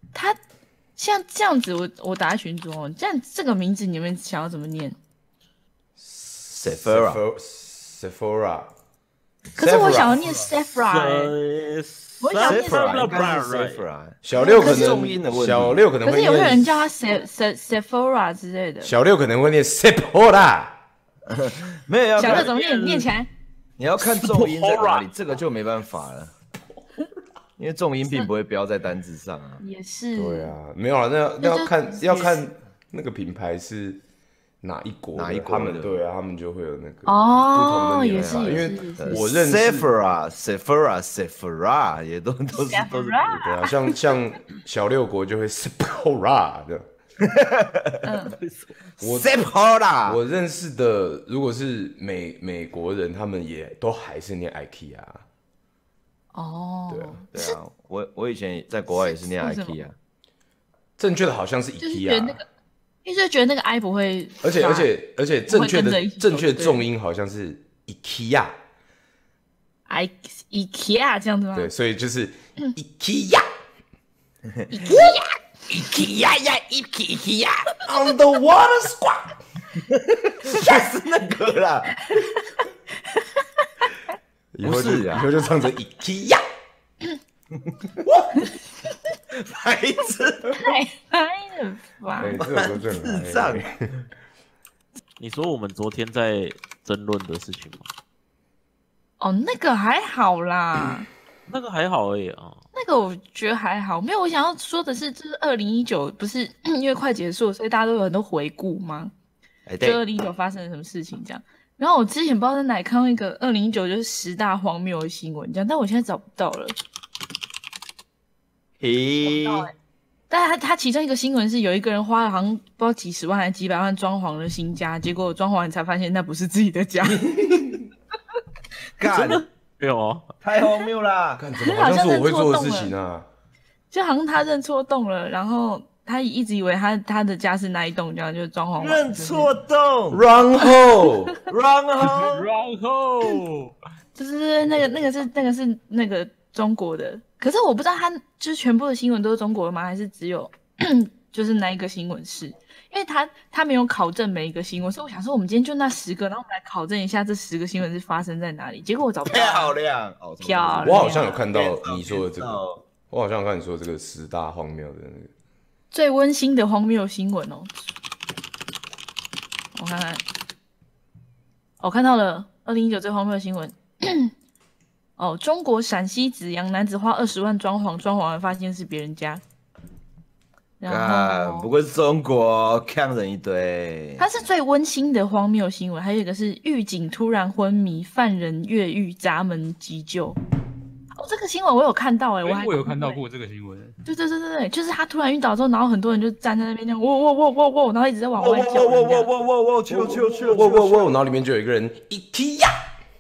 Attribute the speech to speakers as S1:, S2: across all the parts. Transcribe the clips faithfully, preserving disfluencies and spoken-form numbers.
S1: 他像这样子，我我打在群组哦，这样这个名字你们想要怎么念
S2: ？Sephora，Sephora。
S1: 可是我想要念 Sephora，我想要念
S3: Sephora，
S2: 小六可能
S3: 重音的问题，
S2: 小六可能会念，
S1: 可是有些人叫他 Se Se Sephora 之类的，
S2: 小六可能会念 Sephora，
S3: 没有要
S1: 小六怎么念？念起来。
S3: 你要看重音在哪里，这个就没办法了，因为重音并不会标在单字上啊。
S1: 也是。
S2: 对啊，没有啊，那那要看要看那个品牌是哪一国
S3: 哪一国
S2: 他们对啊，他们就会有那个
S1: 哦，
S2: 不同的念法，因为我认识
S3: Sephora Sephora Sephora 也都都是都是对
S2: 啊，像像小六国就会 Sephora 的。
S3: 我 Sephora，
S2: 我认识的如果是美美国人，他们也都还是念 IKEA。
S1: 哦，
S2: 对啊，
S3: 对啊，我我以前在国外也是念 IKEA，
S2: 正确的好像是 IKEA，
S1: 那个，因为就觉得那个 I 不会，
S2: 而且而且而且正确的正确重音好像是 IKEA，I
S1: IKEA 这样子吗？
S2: 对，所以就是 IKEA。
S3: IKEA 呀 ，IKEA
S2: on the water squad，
S3: 就是那个啦。
S2: 以后就以后就唱成 IKEA，
S3: 白痴，
S1: 太嗨了吧！
S2: 哎，这首歌真的
S3: 智障。
S4: 你说我们昨天在争论的事情吗？
S1: 哦，那个还好啦。
S4: 那个还好而已啊，
S1: 那个我觉得还好，没有。我想要说的是，就是二零一九不是因为快结束，所以大家都有很多回顾吗？
S3: 哎，
S1: 就二零一九发生了什么事情这样。然后我之前不知道在哪里看到一个二零一九就是十大荒谬的新闻这样，但我现在找不到了。
S3: 嘿，
S1: 但他他其中一个新闻是有一个人花了好像不知道几十万还是几百万装潢了新家，结果装潢完才发现那不是自己的家。
S3: 干，
S4: 没有哦，
S3: 太荒谬啦！
S2: 看怎么好像是我会做的事情啊？
S1: 就好像他认错栋了，然后他一直以为他他的家是那一栋，这样就是装潢完。
S3: 认错栋，
S2: 然后
S3: 然后
S4: 然后
S1: 就是那个那个是那个是那个中国的，可是我不知道他就是全部的新闻都是中国的吗？还是只有就是那一个新闻是？因为他他没有考证每一个新闻，所以我想说我们今天就那十个，然后我们来考证一下这十个新闻是发生在哪里。结果我找不到。
S3: 漂亮，
S1: 漂亮。
S2: 我好像有看到你说的这个，我好像有看你说的这个十大荒谬的那个
S1: 最温馨的荒谬新闻哦。我看看，我看到了二零一九最荒谬的新闻。哦，中国陕西子阳男子花二十万装潢，装潢完发现是别人家。
S3: 然后不过是中国看人一堆。
S1: 它是最温馨的荒谬新闻，还有一个是狱警突然昏迷，犯人越狱砸门急救。哦，这个新闻我有看到哎、欸，我还
S5: 我有看到过这个新闻。
S1: 对对对对对，就是他突然晕倒之后，然后很多人就站在那边这样，喔喔喔喔喔，然后一直在往外叫。
S3: 喔喔喔喔喔喔，去去去，
S2: 喔喔喔，然后里面就有一个人，IKEA。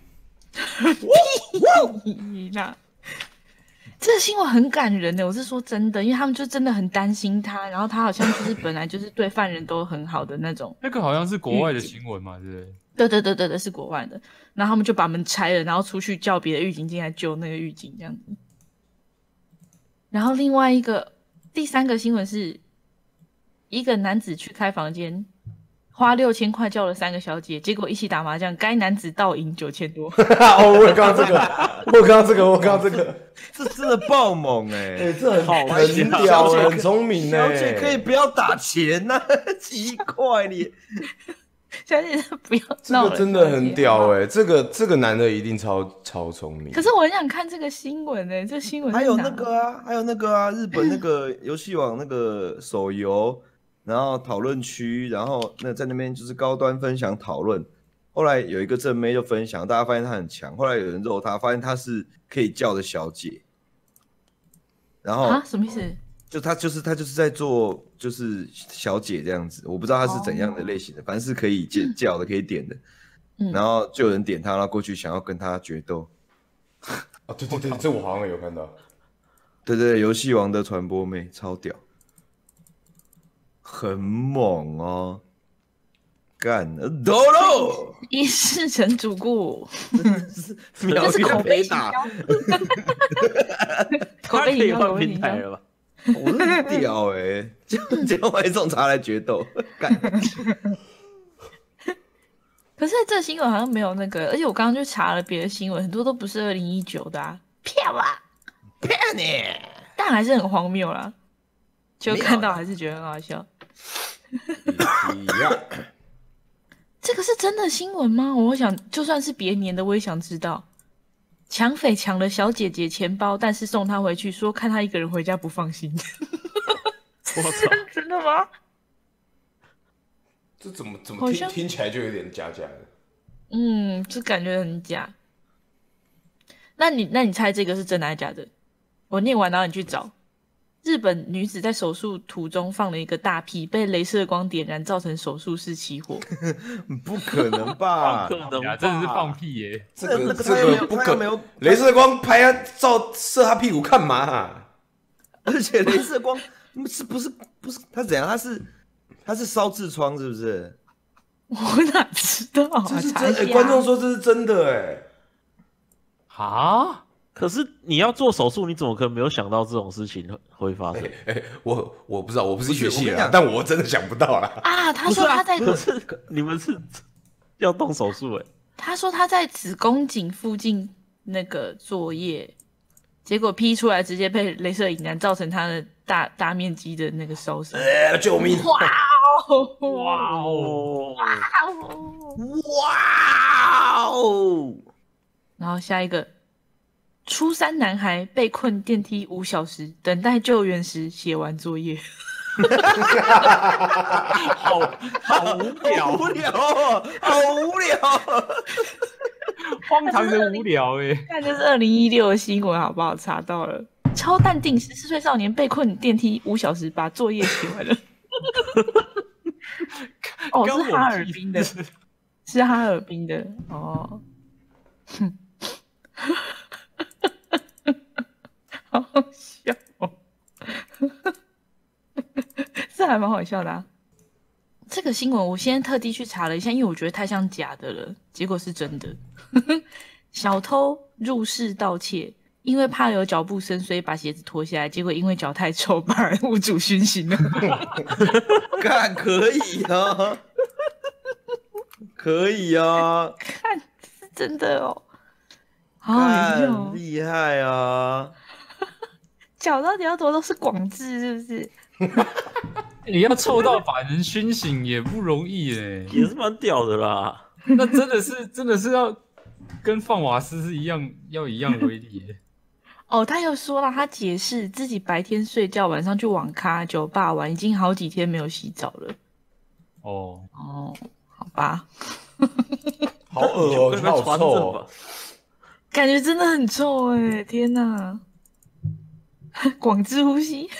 S1: 那这个新闻很感人的，我是说真的，因为他们就真的很担心他，然后他好像就是本来就是对犯人都很好的那种。
S5: 那个好像是国外的新闻嘛，对不对？
S1: 对对对对对，是国外的。然后他们就把门拆了，然后出去叫别的狱警进来救那个狱警这样子。然后另外一个第三个新闻是，一个男子去开房间，花六千块叫了三个小姐，结果一起打麻将，该男子倒赢九千多。
S2: 哦，我有看到这个，我有看到这个，我有看到这个，
S3: 这真的爆猛哎、欸！
S2: 哎、欸，这很好，很屌，很聪明哎、
S3: 欸！小姐可以不要打钱呐、啊，奇怪你。
S1: 小姐不要闹了，
S2: 这个真的很屌哎、欸！这个这个男的一定超超聪明。
S1: 可是我很想看这个新闻哎、欸，这新闻
S3: 还有那个啊，还有那个啊，日本那个游戏王那个手游。然后讨论区，然后那在那边就是高端分享讨论。后来有一个正妹就分享，大家发现她很强。后来有人肉她，发现她是可以叫的小姐。然后
S1: 啊，什么意思？
S3: 就她就是她就是在做就是小姐这样子，我不知道她是怎样的类型的，哦、反正是可以叫的，可以点的。嗯、然后就有人点她，然后过去想要跟她决斗。
S2: 啊，对对对，这我好像有看到。
S3: 对对对，游戏王的传播妹超屌。很猛哦，干抖喽！
S1: 一世成主顾，
S3: 这
S1: 是口碑打，口碑
S4: 可以换平台了吧？
S3: 我那很屌哎、欸，这样这样玩种茶来决斗，干。
S1: 可是这新闻好像没有那个，而且我刚刚去查了别的新闻，很多都不是二零一九的啊，骗啊，
S3: 骗你！
S1: 但还是很荒谬啦，就看到还是觉得很好笑。
S3: 一样。
S1: 这个是真的新闻吗？我想，就算是别年的，我也想知道。抢匪抢了小姐姐钱包，但是送她回去，说看她一个人回家不放心。
S4: 我操！
S1: 真的吗？
S2: 这怎么怎
S1: 好像
S2: 么听听起来就有点假假的？
S1: 嗯，就感觉很假。那你那你猜这个是真的还是假的？我念完，然后你去找。日本女子在手术途中放了一个大屁，被雷射光点燃，造成手术室起火。
S3: 不可能吧？
S4: 不可能吧，
S5: 呀，真的是放屁耶！
S2: 这个
S3: 那个
S2: 这
S3: 他又没有
S2: 个不可
S3: 他又没有，
S2: 镭射光拍他照射他屁股干嘛、啊？
S3: 而且镭射光是不是不是他怎样？他是他是烧痔疮是不是？
S1: 我哪知道啊？
S2: 这是真、
S1: 查一下
S2: 欸，观众说这是真的哎、欸。
S5: 啊，
S4: 可是你要做手术，你怎么可能没有想到这种事情会发生？
S2: 哎、欸，我我不知道，我不是
S3: 不是
S2: 学系的啦，
S3: 我跟你讲
S2: 但我真的想不到啦。
S1: 啊，他
S4: 不是啊
S1: 说他在，
S4: 可是你们是要动手术哎，
S1: 他说他在子宫颈附近那个作业，结果 P 出来直接被镭射引燃，造成他的大大面积的那个烧伤。
S2: 哎、欸，救命！
S1: 哇哦！
S4: 哇哦！
S3: 哇哦！
S1: 然后下一个，初三男孩被困电梯五小时，等待救援时写完作业。
S4: 好好无聊，
S3: 好无聊哦，好无聊。
S5: 荒唐的无聊哎！
S1: 看这是二零一六的新闻，好不好？查到了，超淡定，十四岁少年被困电梯五小时，把作业写完了。哦，
S5: 关我
S1: 是哈尔
S5: 屁
S1: 滨的，
S5: 事
S1: 是哈尔滨的哦。哼，好好笑哦，这还蛮好笑的啊。这个新闻我先特地去查了一下，因为我觉得太像假的了，结果是真的。小偷入室盗窃，因为怕有脚步声，所以把鞋子脱下来，结果因为脚太臭，把物主熏醒了。
S3: 干可以啊，可以啊，
S1: 看，是真的哦，好好笑
S3: 干
S1: 哦。
S3: 厉害啊！
S1: 脚到底要多都是广智，是不是？
S5: 你要臭到把人熏醒也不容易哎，
S4: 也是蛮屌的啦。
S5: 那真的是真的是要跟放瓦斯是一样，要一样威力耶。
S1: 哦，他又说了，他解释自己白天睡觉，晚上去网咖、酒吧玩，已经好几天没有洗澡了。
S5: 哦，
S1: 哦，好吧，
S2: 好恶哦、
S4: 会被
S2: 好臭、
S4: 传着吧
S2: 哦。？
S1: 感觉真的很臭哎！天哪，广智呼吸，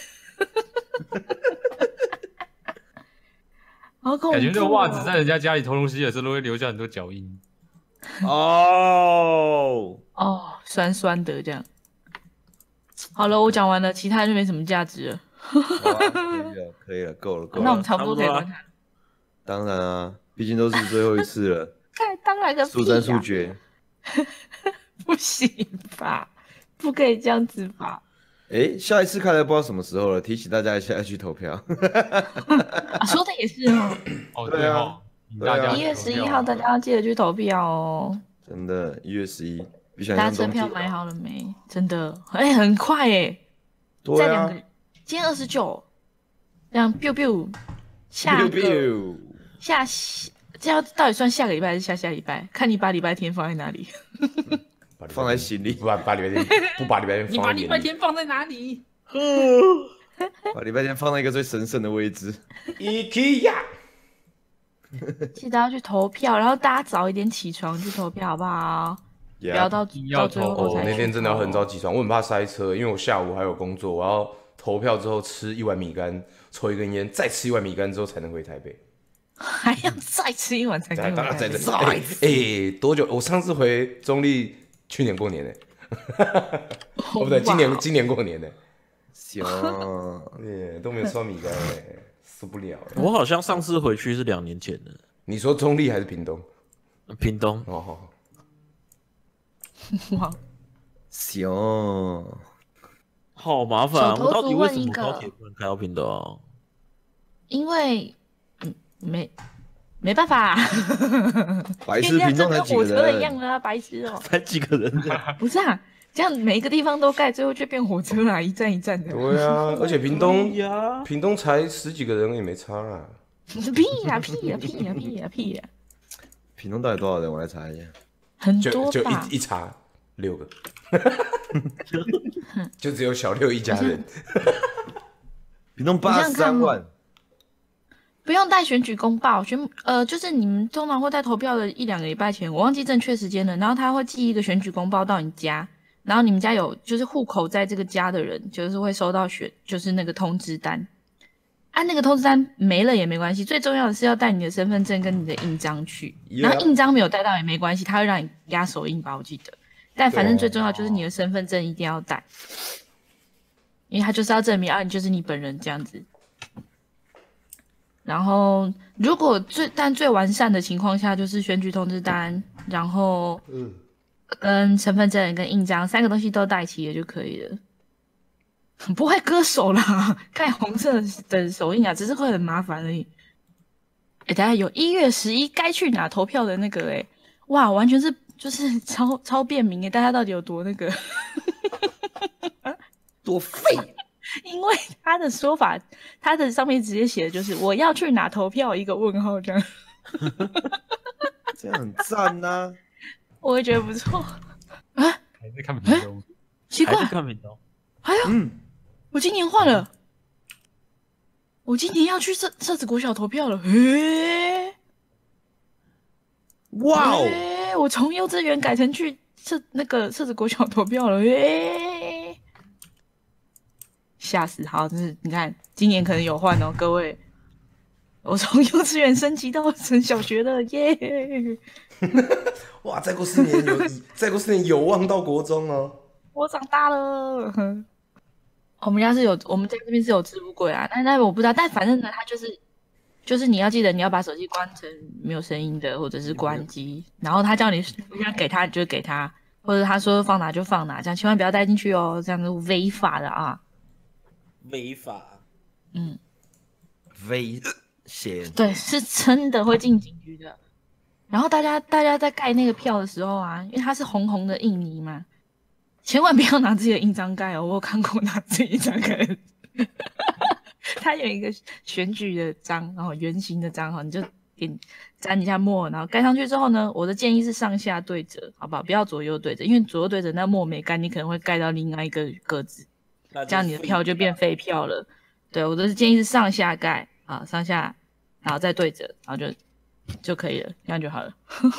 S1: 好恐怖、哦！
S5: 感觉这个袜子在人家家里偷东西的时候都会留下很多脚印。
S3: 哦，
S1: 哦，酸酸的这样。好了，我讲完了，其他就没什么价值了。
S3: 好啊可以了，可以了，够了，够了。
S1: 那我们差不多可以
S4: 差不多啊
S1: 关台。
S3: 当然啊，毕竟都是最后一次了，
S1: 看，当然个屁
S3: 速战速
S1: 呀！
S3: 决。
S1: 不行吧？不可以这样子吧？
S3: 哎，下一次看来不知道什么时候了，提醒大家一下要去投票。
S1: 啊，说的也是哦。
S5: 哦，
S3: 对啊
S5: 哦，请大家
S1: 一月十一号，大家要记得去投票哦。
S3: 真的，一月十一，比想
S1: 大家车
S3: 象中近。
S1: 票买好了没？真的，哎、很快哎，
S3: 对啊
S1: 在两个，今天二十九，这样 biu biu，下
S3: ，biu
S1: 个
S3: biu，
S1: 下这要到底算下个礼拜还是下下礼拜？看你把礼拜天放在哪里。
S2: 把礼拜天
S3: 放在心里
S2: 不把把礼拜天不把礼拜天
S1: 你把礼拜
S2: 放在眼里。
S1: 天放在哪里？
S3: 把礼拜天放在一个最神圣的位置。
S2: IKEA
S1: 记得要去投票，然后大家早一点起床去投票，好不好？不要到
S5: 一定要
S1: 到最后
S5: 投
S1: 才去
S2: 哦，那天真的要很早
S1: 投
S2: 起床，我很怕塞车，因为我下午还有工作，我要投票之后吃一碗米干，抽一根烟，再吃一碗米干之后才能回台北。
S1: 还要再吃一碗才可以
S2: 当然在这
S1: 回台北。
S2: 哎、哎多久？我上次回中立，去年过年呢、哦不对，今年今年过年呢、
S3: 行，
S2: 耶都没有吃到米干哎、受不了哎、
S4: 我好像上次回去是两年前的，
S2: 你说中立还是屏东？
S4: 屏东。
S2: 哦，好
S1: 哇，
S3: 行，
S4: 好麻烦啊！
S1: 手头
S4: 我们到底为
S1: 族问一个
S4: 什么高铁不能开到屏东啊？
S1: 因为嗯没没办法、啊，
S3: 白痴，屏东才几个
S1: 跟火车一样
S3: 人？
S1: 的啊，白痴哦、
S4: 才几个人的？
S1: 不是啊，这样每一个地方都盖，最后就变火车啦，一站一站的。
S2: 对啊，而且屏东
S4: 呀，
S2: 屏东才十几个人也没差啦。
S1: 屁呀屁呀屁呀屁呀屁呀，
S3: 屏东到底多少人？我来查一下。
S1: 很
S2: 就就
S1: 多吧？
S2: 一一查六个，就只有小六一家人。
S3: 屏东八十三万，
S1: 不用带选举公报，选呃就是你们通常会在投票的一两个礼拜前，我忘记正确时间了，然后他会寄一个选举公报到你家，然后你们家有就是户口在这个家的人，就是会收到选就是那个通知单。啊，那个通知单没了也没关系，最重要的是要带你的身份证跟你的印章去。
S3: Yeah.
S1: 然后印章没有带到也没关系，他会让你压手印吧，我记得。但反正最重要就是你的身份证一定要带，因为他就是要证明啊，你就是你本人这样子。然后如果最但最完善的情况下，就是选举通知单，然后
S2: 嗯，
S1: 跟身份证跟印章三个东西都带齐了就可以了。不会割手啦，盖红色的手印啊，只是会很麻烦而已。哎，大家有一月十一该去哪投票的那个哎，哇，完全是就是超超便民哎，大家到底有多那个？
S3: 多废！
S1: 因为他的说法，他的上面直接写的就是我要去哪投票一个问号这样，
S3: 这样很赞呐、啊。
S1: 我会觉得不错啊。
S5: 还在看屏东，
S1: 奇怪
S4: 还，是看屏东？
S1: 哎呦，
S3: 嗯，
S1: 我今年换了，我今年要去社社子国小投票了，嘿。
S3: 哇哦，
S1: 欸我从幼稚园改成去社那个社子国小投票了，耶！吓死！好，就是你看，今年可能有换哦，各位。我从幼稚园升级到成小学了，耶！
S2: 哇，再过四年有，再过四年有望到国中哦。
S1: 我长大了。我们家是有，我们家这边是有置物柜啊，但但我不知道，但反正呢，它就是。就是你要记得，你要把手机关成没有声音的，或者是关机。然后他叫你要给他，你就给他，或者他说放哪就放哪，这样千万不要带进去哦，这样是违法的啊。
S4: 违法。
S1: 嗯，
S3: 危险。
S1: 对，是真的会进警局的。然后大家大家在盖那个票的时候啊，因为它是红红的印泥嘛，千万不要拿自己的印章盖哦。我有看过拿自己印章盖的。它有一个选举的章，然后圆形的章哈，你就点沾一下墨，然后盖上去之后呢，我的建议是上下对折，好不好？不要左右对折，因为左右对折那墨没干，你可能会盖到另外一个格子，这样你的票就变废票了。对，我的建议是上下盖啊，上下，然后再对折，然后就就可以了，这样就好了。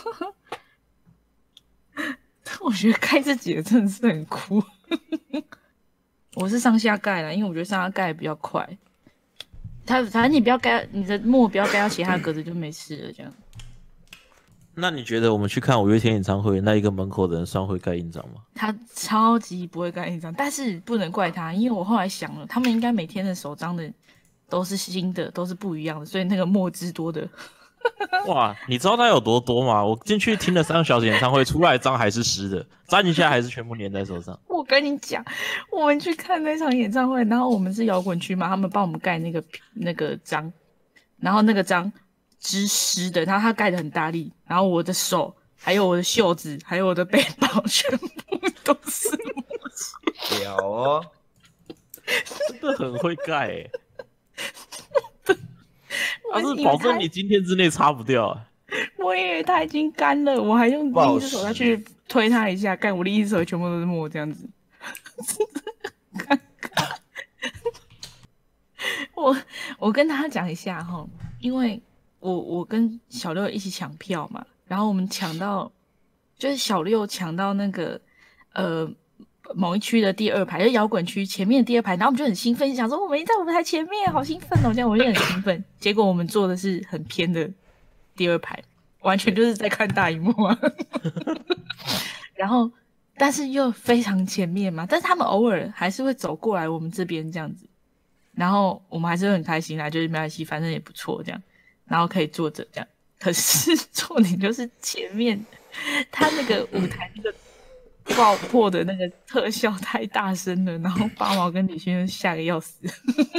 S1: 我觉得盖自己的真的是很酷。我是上下盖啦，因为我觉得上下盖比较快。它反正你不要盖你的墨，不要盖到其他的格子就没事了。这样。
S4: 那你觉得我们去看五月天演唱会，那一个门口的人算会盖印章吗？
S1: 他超级不会盖印章，但是不能怪他，因为我后来想了，他们应该每天的手章的都是新的，都是不一样的，所以那个墨汁多的。
S4: 哇，你知道它有多多吗？我进去听了三个小时演唱会，出来章还是湿的，粘一下还是全部粘在手上。
S1: 我跟你讲，我们去看那场演唱会，然后我们是摇滚区嘛，他们帮我们盖那个那个章，然后那个章湿湿的，然后他盖得很大力，然后我的手还有我的袖子还有我的背包全部都是墨汁。
S3: 屌哦，
S4: 真的很会盖诶、欸。他
S1: 我
S4: 是保证你今天之内擦不掉、啊。
S1: 我以为它已经干了，我还用另一只手再去推它一下，干我另一只手全部都是墨，这样子，尴尬。我我跟他讲一下哈，因为我我跟小六一起抢票嘛，然后我们抢到，就是小六抢到那个呃。某一区的第二排，就摇滚区前面的第二排，然后我们就很兴奋，想说我们在舞台前面，好兴奋哦！这样我就很兴奋。结果我们坐的是很偏的第二排，完全就是在看大荧幕啊。然后，但是又非常前面嘛，但是他们偶尔还是会走过来我们这边这样子，然后我们还是会很开心啦，就是没关系，反正也不错这样，然后可以坐着这样。可是重点就是前面他那个舞台那个。 爆破的那个特效太大声了，然后八毛跟李轩吓个要死。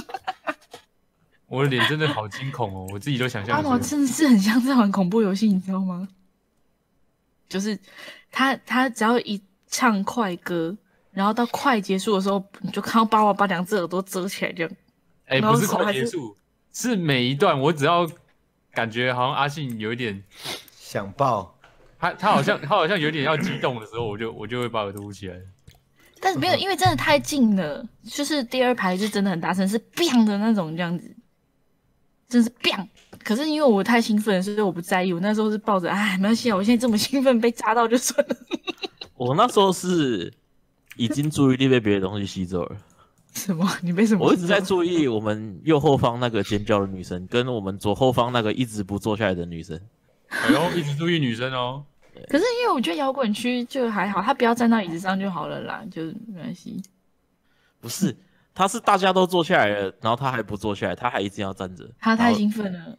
S5: 我的脸真的好惊恐哦，我自己都想象
S1: 八
S5: 得出来。
S1: 毛真的是很像在玩恐怖游戏，你知道吗？就是他他只要一唱快歌，然后到快结束的时候，你就看到八毛把两只耳朵遮起来这样。
S5: 哎、
S1: 然后
S5: 不是快
S1: 手还是
S5: 结束，是每一段我只要感觉好像阿信有一点，
S3: 想爆，
S5: 他他好像他好像有点要激动的时候，我就我就会把耳朵捂起来。
S1: 但是没有，因为真的太近了，就是第二排是真的很大声，是 biang 的那种这样子，真是 biang。可是因为我太兴奋了，所以我不在意。我那时候是抱着，哎，没关系啊，我现在这么兴奋，被扎到就算了。
S4: 我那时候是已经注意力被别的东西吸走了。
S1: 什么？你被什么？
S4: 我一直在注意我们右后方那个尖叫的女生，跟我们左后方那个一直不坐下来的女生。
S5: 哎呦，一直注意女生哦。
S1: 可是因为我觉得摇滚区就还好，他不要站到椅子上就好了啦，就没关系。
S4: 不是，他是大家都坐下来了，然后他还不坐下来，他还一直要站着。
S1: 他太兴奋了。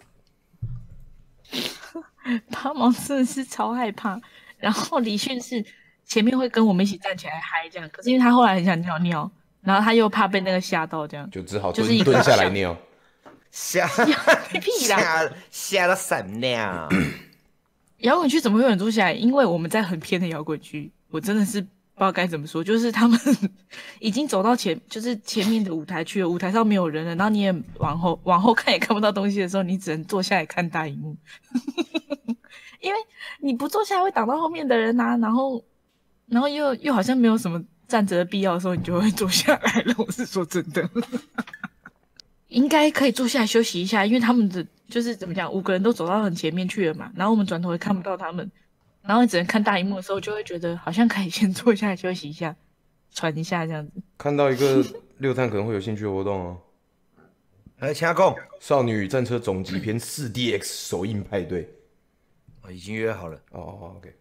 S1: 八毛真的是超害怕，然后李迅是前面会跟我们一起站起来嗨这样，可是因为他后来很想尿尿，然后他又怕被那个吓到，这样
S2: 就只好
S1: 就是一个
S2: 蹲蹲下来尿。
S3: 吓
S1: 屁啦！
S3: 吓吓到闪尿。
S1: 摇滚区怎么会有人坐下来？因为我们在很偏的摇滚区，我真的是不知道该怎么说，就是他们已经走到前，就是前面的舞台去了，舞台上没有人了，然后你也往后往后看也看不到东西的时候，你只能坐下来看大荧幕，因为你不坐下来会挡到后面的人啊，然后然后又又好像没有什么站着的必要的时候，你就会坐下来了。我是说真的。应该可以坐下来休息一下，因为他们的就是怎么讲，五个人都走到很前面去了嘛，然后我们转头也看不到他们，然后你只能看大荧幕的时候，就会觉得好像可以先坐下来休息一下，喘一下这样子。
S2: 看到一个六探可能会有兴趣的活动哦。
S3: 来，请讲。
S2: 少女与战车总集篇四 D X 首映派对。
S3: 我已经约好了。
S2: 哦哦 ，OK。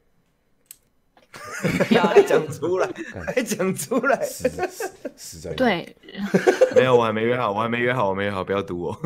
S3: 还讲出来，还讲出来。
S2: 实实实在。
S1: 对，
S3: 没有，我还没约好，我还没约好，我没约好，不要堵我。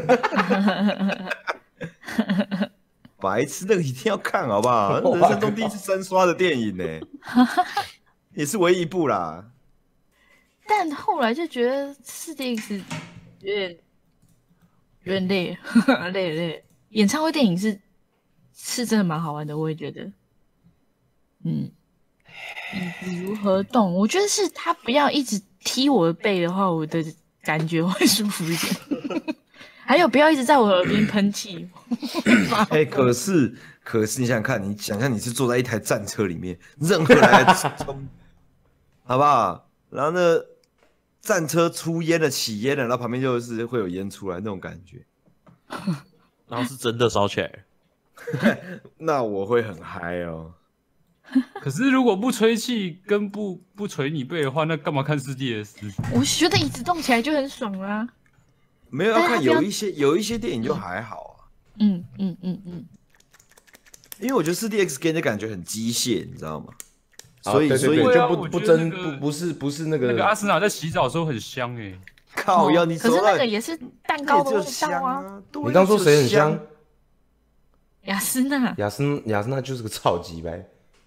S3: 白痴，那个一定要看，好不好？人生中第一次三刷的电影呢，也是唯一一部啦。
S1: 但后来就觉得四 D X 有点有点累，累累。演唱会电影是是真的蛮好玩的，我也觉得。嗯，椅子如何动？我觉得是他不要一直踢我的背的话，我的感觉会舒服一点。还有不要一直在我耳边喷气。
S3: 哎、欸，可是可是你想想看，你想象你是坐在一台战车里面，任何人来冲，好不好？然后呢，战车出烟了，起烟了，然后旁边就是会有烟出来那种感觉，
S4: 然后是真的烧起来了。
S3: 那我会很嗨哦。
S5: 可是如果不吹气跟不不捶你背的话，那干嘛看四 D S？
S1: 我觉得椅子动起来就很爽啦、啊。
S3: 没有要看，有一些有一些电影就还好啊。
S1: 嗯嗯嗯嗯，
S3: 因为我觉得四 D X 给人的感觉很机械，你知道吗？
S2: 啊
S3: 所以
S2: 对对对
S3: 所以
S5: 对啊
S2: 就不不
S5: 我觉得
S2: 真
S5: 那个
S2: 不不是不是那个
S5: 那个阿斯娜在洗澡的时候很香哎、欸。
S3: 靠要你
S1: 可是
S3: 手到
S1: 那个也是蛋糕的味道
S3: 香
S1: 啊。
S3: 啊！对
S2: 你刚说谁很香？？
S1: 雅斯娜，
S2: 雅斯雅斯娜就是个超级白。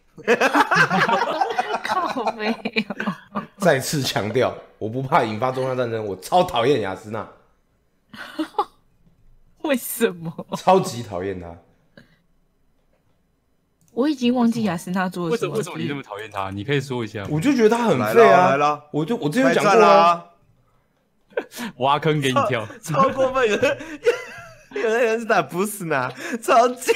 S1: 靠背、哦。
S2: 再次强调，我不怕引发中亚战争，我超讨厌雅斯娜，
S1: 为什么？
S2: 超级讨厌她。
S1: 我已经忘记雅斯娜做了
S5: 为什
S1: 什么。
S5: 么为什么你那么讨厌他？你可以说一下吗。
S2: 我就觉得她很
S3: 来
S2: 废啊，
S3: 了来了，
S2: 我就我之前
S3: 开
S2: 讲过
S3: 战啦、
S2: 啊，
S5: 挖坑给你跳。
S3: 超过分！有的有的人是打不死呢，超贱，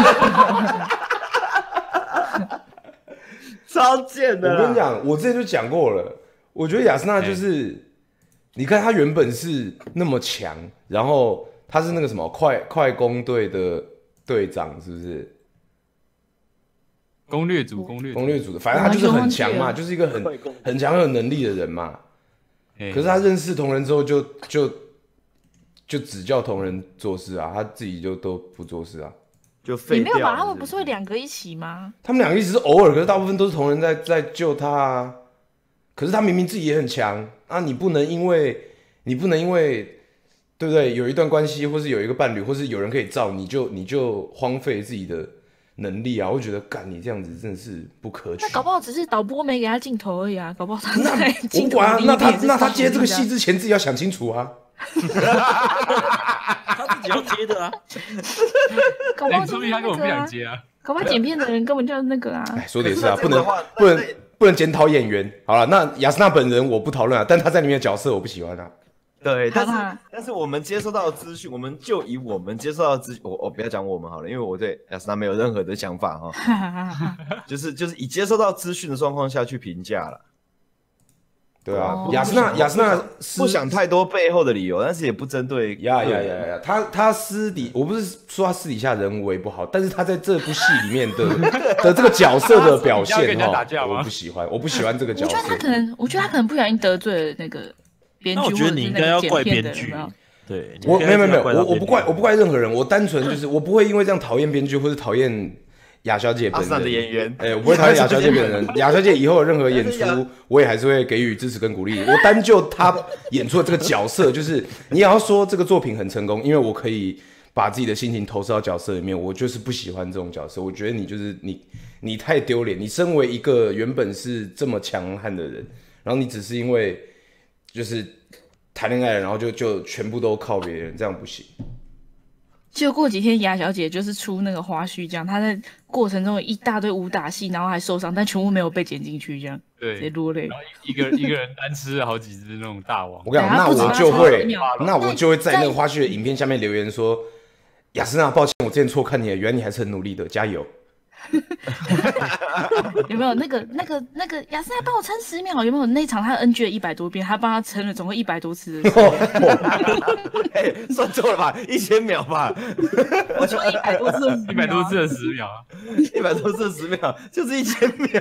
S3: 超贱的。
S2: 我跟你，讲，我之前就讲过了，我觉得雅斯娜就是，你看她原本是那么强，然后她是那个什么快快攻队的队长，是不是？
S5: 攻略组，攻略组
S2: 攻略组的，反正她就是很强嘛，
S1: 完全忘记了
S2: 就是一个很很强很有能力的人嘛。
S5: 欸
S2: 可是他认识同人之后就，就就只叫同人做事啊，他自己就都不做事啊。
S3: 就废
S1: 你没有
S3: 掉了。
S1: 吧？他们不是会两个一起吗？
S2: 他们两个一直是偶尔，可是大部分都是同人在在救他啊。可是他明明自己也很强啊，你不能因为你不能因为对不对？有一段关系，或是有一个伴侣，或是有人可以罩，你就你就荒废自己的能力啊，我会觉得干你这样子真的是不可取。
S1: 那搞不好只是导播没给他镜头而已啊，搞不好他在
S2: 我
S1: 镜头
S2: 不管啊，
S1: 里
S2: 那他
S1: 面是
S2: 那他接这个
S1: 超努力的啊
S2: 戏之前自己要想清楚啊。
S4: 他自己要接的啊。
S1: 搞不好
S5: 哎，说
S1: 就是
S5: 明他根本不
S1: 那个啊，
S5: 想接啊。
S1: 搞不好剪片的人根本就是那个啊。
S2: 哎，说的也是啊，
S3: 可
S2: 不能
S3: 是那这样的话
S2: 不能
S3: 那
S2: 不能检讨演员。好了，那雅斯娜本人我不讨论啊，但他在里面的角色我不喜欢啊。
S3: 对，但是
S1: 好吧
S3: 但是我们接收到的资讯，我们就以我们接收到的资讯，我我不要讲我们好了，因为我对雅斯娜没有任何的想法哈，就是就是以接收到资讯的状况下去评价了。
S2: 对啊
S1: 哦，
S2: 雅斯娜雅斯娜
S3: 不想太多背后的理由，但是也不针对
S2: 呀呀呀呀！他他私底，我不是说他私底下人为不好，但是他在这部戏里面的的这个角色的表
S5: 他私底下跟人家
S2: 现哈
S5: 打架，吗
S2: 我不喜欢，我不喜欢这个角色
S1: 我觉得他。可能，我觉得他可能不小心得罪了那个编剧，
S4: 那我觉得你应该要怪编剧
S1: 有没有。
S4: 对，
S2: 我没有没有没有，
S4: 你应该
S2: 我我不怪
S4: 要
S2: 我不怪任何人，我单纯就是我不会因为这样讨厌编剧或是讨厌雅小姐本
S3: 阿桑的
S2: 人。
S3: 演员，
S2: 哎、我不会讨厌雅小姐本人。雅小姐以后有任何演出，我也还是会给予支持跟鼓励。我单就她演出的这个角色，就是你也要说这个作品很成功，因为我可以把自己的心情投射到角色里面。我就是不喜欢这种角色，我觉得你就是你，你太丢脸。你身为一个原本是这么强悍的人，然后你只是因为就是谈恋爱，然后就就全部都靠别人，这样不行。
S1: 就过几天，雅小姐就是出那个花絮，这样她在过程中有一大堆武打戏，然后还受伤，但全部没有被剪进去，这样直接
S5: 对，
S1: 落泪
S5: 然。后一个一个人单吃了好几只那种大王
S2: 我。跟你讲，那
S1: 对他不止
S2: 我就
S1: 他
S2: 会
S1: 十秒，
S2: 那我就会在那个花絮的影片下面留言说：“雅斯娜，抱歉，我之前错看你了，原来你还是很努力的，加油。
S1: 有没有那个那个那个雅斯娜帮我撑十秒？有没有那场他 N G 了一百多遍，他帮他撑了总共一百多次的时间，
S3: 哎，算错了吧？一千秒吧，
S1: 我说一百多次的十秒啊，
S5: 一百多次的十秒啊，
S3: 一百多次十秒就是一千秒。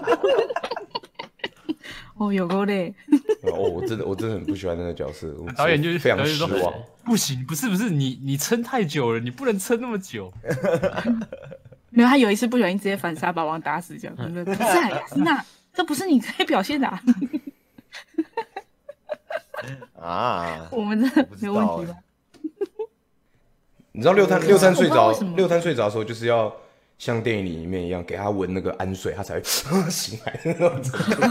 S1: 哦，有够累。
S2: 哦，我真的我真的很不喜欢那个角色，我
S5: 导演就是
S2: 非常
S5: 导演说
S2: 失望。
S5: 不行，不是不是，你你撑太久了，你不能撑那么久。
S1: 没有，他有一次不小心直接反杀把王打死，这样。不是啊，雅斯娜，这不是你可以表现的啊。
S3: 啊，
S1: 我们真的
S3: 不知
S1: 没有问
S3: 道
S1: 题吧？
S2: 你知道六探六探睡着
S1: 我不知道为什么
S2: 六探睡着的时候，就是要像电影里面一样，给他闻那个氨水，他才会醒来的那种程度。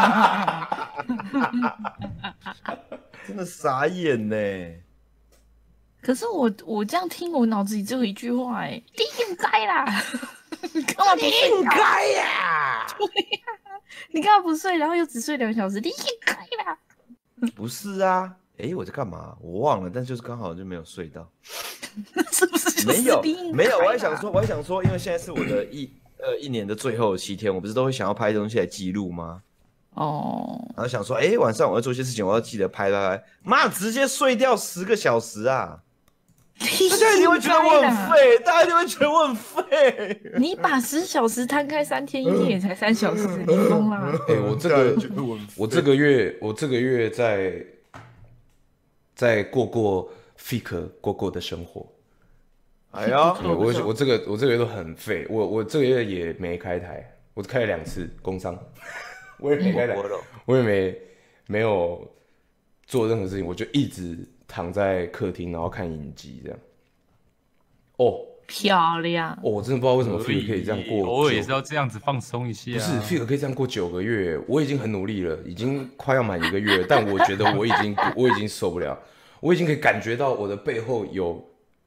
S3: 真的傻眼呢。
S1: 可是我我这样听，我脑子里只有一句话、欸，哎，你应该啦，你干嘛不睡？应该呀，对呀，你干嘛不睡？然后又只睡两小时，你应该啦。
S3: 不是啊，哎，我在干嘛？我忘了，但就是刚好就没有睡到。
S1: 是不是就是
S3: 没有
S1: 你应该
S3: 没有，我还
S1: 啦
S3: 想说，我还想说，因为现在是我的一呃一年的最后七天，我不是都会想要拍东西来记录吗？
S1: 哦，
S3: 然后想说，哎，晚上我要做一些事情，我要记得拍拍拍。妈，直接睡掉十个小时啊！大家一定会觉得我很废，大家一定会觉得我很废。
S1: 你把十小时摊开三天，一天也才三小时，你疯啦！
S2: 哎、我这个
S3: 觉得我很废
S2: 我这个月我这个月在在过过 fake 过过的生活。
S3: 哎呀，
S2: 对我我这个我这个月都很废，我我这个月也没开台，我开了两次工商，我也没开台，我也没没有做任何事情，我就一直躺在客厅，然后看影集这样。哦
S1: 漂亮，
S2: 哦，我真的不知道为什么 Fig 可以这样过，
S5: 偶尔也是要这样子放松一下。
S2: 不是 Fig 可以这样过九个月，我已经很努力了，已经快要满一个月了，但我觉得我已经我已经受不了，我已经可以感觉到我的背后有